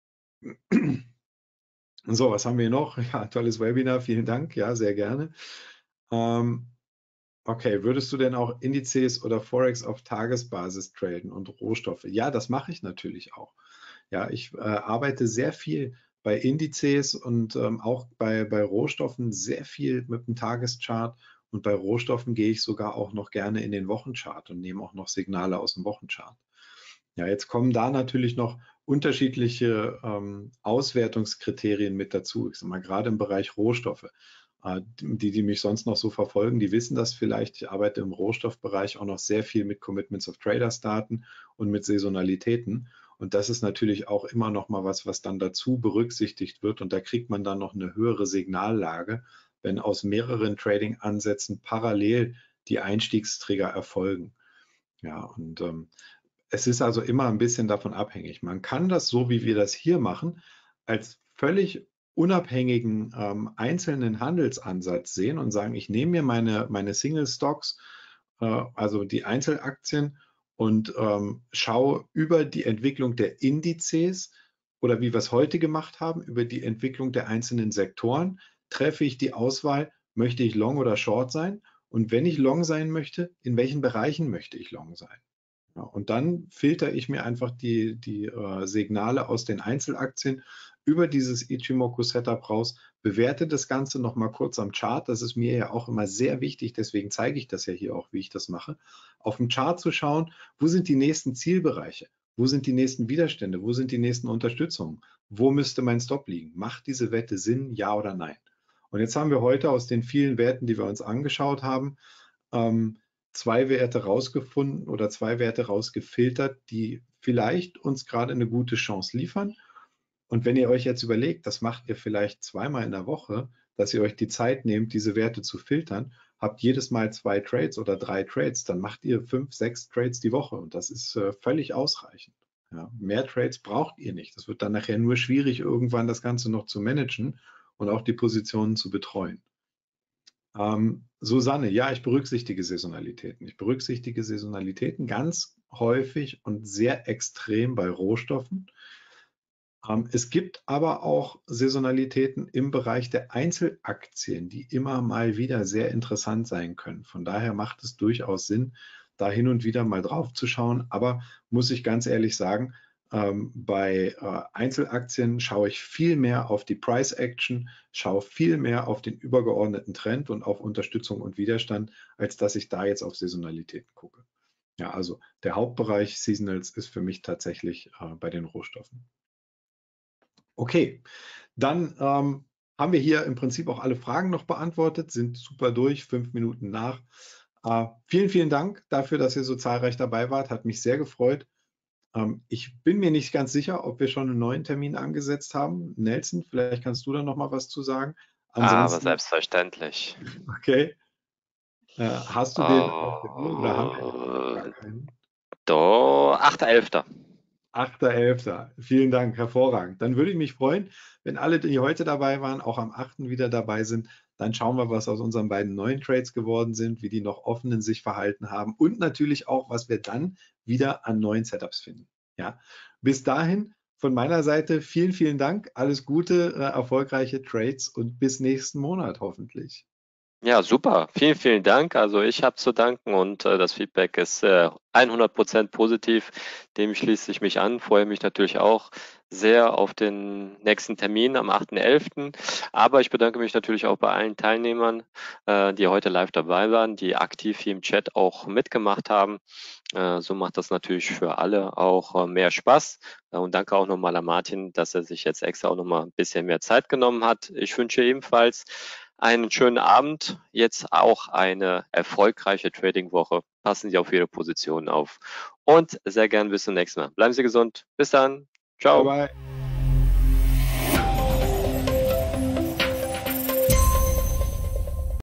So, was haben wir noch? Ja, tolles Webinar, vielen Dank. Ja, sehr gerne. Okay, würdest du denn auch Indizes oder Forex auf Tagesbasis traden und Rohstoffe? Ja, das mache ich natürlich auch. Ja, ich arbeite sehr viel bei Indizes und auch bei Rohstoffen sehr viel mit dem Tageschart. Und bei Rohstoffen gehe ich sogar auch noch gerne in den Wochenchart und nehme auch noch Signale aus dem Wochenchart. Ja, jetzt kommen da natürlich noch unterschiedliche Auswertungskriterien mit dazu. Ich sage mal, gerade im Bereich Rohstoffe. Die mich sonst noch so verfolgen, die wissen das vielleicht. Ich arbeite im Rohstoffbereich auch noch sehr viel mit Commitments of Traders Daten und mit Saisonalitäten. Und das ist natürlich auch immer noch mal was dann dazu berücksichtigt wird. Und da kriegt man dann noch eine höhere Signallage, wenn aus mehreren Trading-Ansätzen parallel die Einstiegstrigger erfolgen. Ja, und es ist also immer ein bisschen davon abhängig. Man kann das, so wie wir das hier machen, als völlig unabhängigen einzelnen Handelsansatz sehen und sagen, ich nehme mir meine Single Stocks also die Einzelaktien, und schaue über die Entwicklung der Indizes oder wie wir es heute gemacht haben, über die Entwicklung der einzelnen Sektoren, treffe ich die Auswahl, möchte ich Long oder Short sein? Und wenn ich Long sein möchte, in welchen Bereichen möchte ich Long sein? Ja, und dann filtere ich mir einfach die Signale aus den Einzelaktien über dieses Ichimoku-Setup raus, bewerte das Ganze nochmal kurz am Chart. Das ist mir ja auch immer sehr wichtig, deswegen zeige ich das ja hier auch, wie ich das mache. Auf dem Chart zu schauen, wo sind die nächsten Zielbereiche? Wo sind die nächsten Widerstände? Wo sind die nächsten Unterstützungen? Wo müsste mein Stop liegen? Macht diese Wette Sinn, ja oder nein? Und jetzt haben wir heute aus den vielen Werten, die wir uns angeschaut haben, ähm, zwei Werte rausgefunden oder zwei Werte rausgefiltert, die vielleicht uns gerade eine gute Chance liefern. Und wenn ihr euch jetzt überlegt, das macht ihr vielleicht zweimal in der Woche, dass ihr euch die Zeit nehmt, diese Werte zu filtern, habt jedes Mal 2 Trades oder 3 Trades, dann macht ihr 5, 6 Trades die Woche und das ist völlig ausreichend. Ja, mehr Trades braucht ihr nicht. Das wird dann nachher nur schwierig, irgendwann das Ganze noch zu managen und auch die Positionen zu betreuen. Susanne, ja, ich berücksichtige Saisonalitäten. Ich berücksichtige Saisonalitäten ganz häufig und sehr extrem bei Rohstoffen. Es gibt aber auch Saisonalitäten im Bereich der Einzelaktien, die immer mal wieder sehr interessant sein können. Von daher macht es durchaus Sinn, da hin und wieder mal drauf zu schauen. Aber muss ich ganz ehrlich sagen, bei Einzelaktien schaue ich viel mehr auf die Price Action, schaue viel mehr auf den übergeordneten Trend und auf Unterstützung und Widerstand, als dass ich da jetzt auf Saisonalitäten gucke. Ja, also der Hauptbereich Seasonals ist für mich tatsächlich bei den Rohstoffen. Okay, dann haben wir hier im Prinzip auch alle Fragen noch beantwortet, sind super durch, 5 Minuten nach. Vielen, vielen Dank dafür, dass ihr so zahlreich dabei wart, hat mich sehr gefreut. Ich bin mir nicht ganz sicher, ob wir schon einen neuen Termin angesetzt haben. Nelson, vielleicht kannst du da noch mal was zu sagen. Aber Ansonsten, selbstverständlich. okay, hast du den auf der Uhr oder haben wir jetzt noch gar Oh, keinen? do, 8.11. 8.11. Vielen Dank, hervorragend. Dann würde ich mich freuen, wenn alle, die heute dabei waren, auch am 8. wieder dabei sind. Dann schauen wir, was aus unseren beiden neuen Trades geworden sind, wie die noch offenen sich verhalten haben und natürlich auch, was wir dann wieder an neuen Setups finden. Ja, bis dahin von meiner Seite vielen, vielen Dank. Alles Gute, erfolgreiche Trades und bis nächsten Monat hoffentlich. Ja, super. Vielen, vielen Dank. Also ich habe zu danken und das Feedback ist 100% positiv. Dem schließe ich mich an. Freue mich natürlich auch sehr auf den nächsten Termin am 8.11. Aber ich bedanke mich natürlich auch bei allen Teilnehmern, die heute live dabei waren, die aktiv hier im Chat auch mitgemacht haben. So macht das natürlich für alle auch mehr Spaß. Und danke auch nochmal an Martin, dass er sich jetzt extra auch nochmal ein bisschen mehr Zeit genommen hat. Ich wünsche ebenfalls einen schönen Abend, jetzt auch eine erfolgreiche Trading-Woche. Passen Sie auf Ihre Positionen auf und sehr gern bis zum nächsten Mal. Bleiben Sie gesund. Bis dann. Bye Ciao. bye.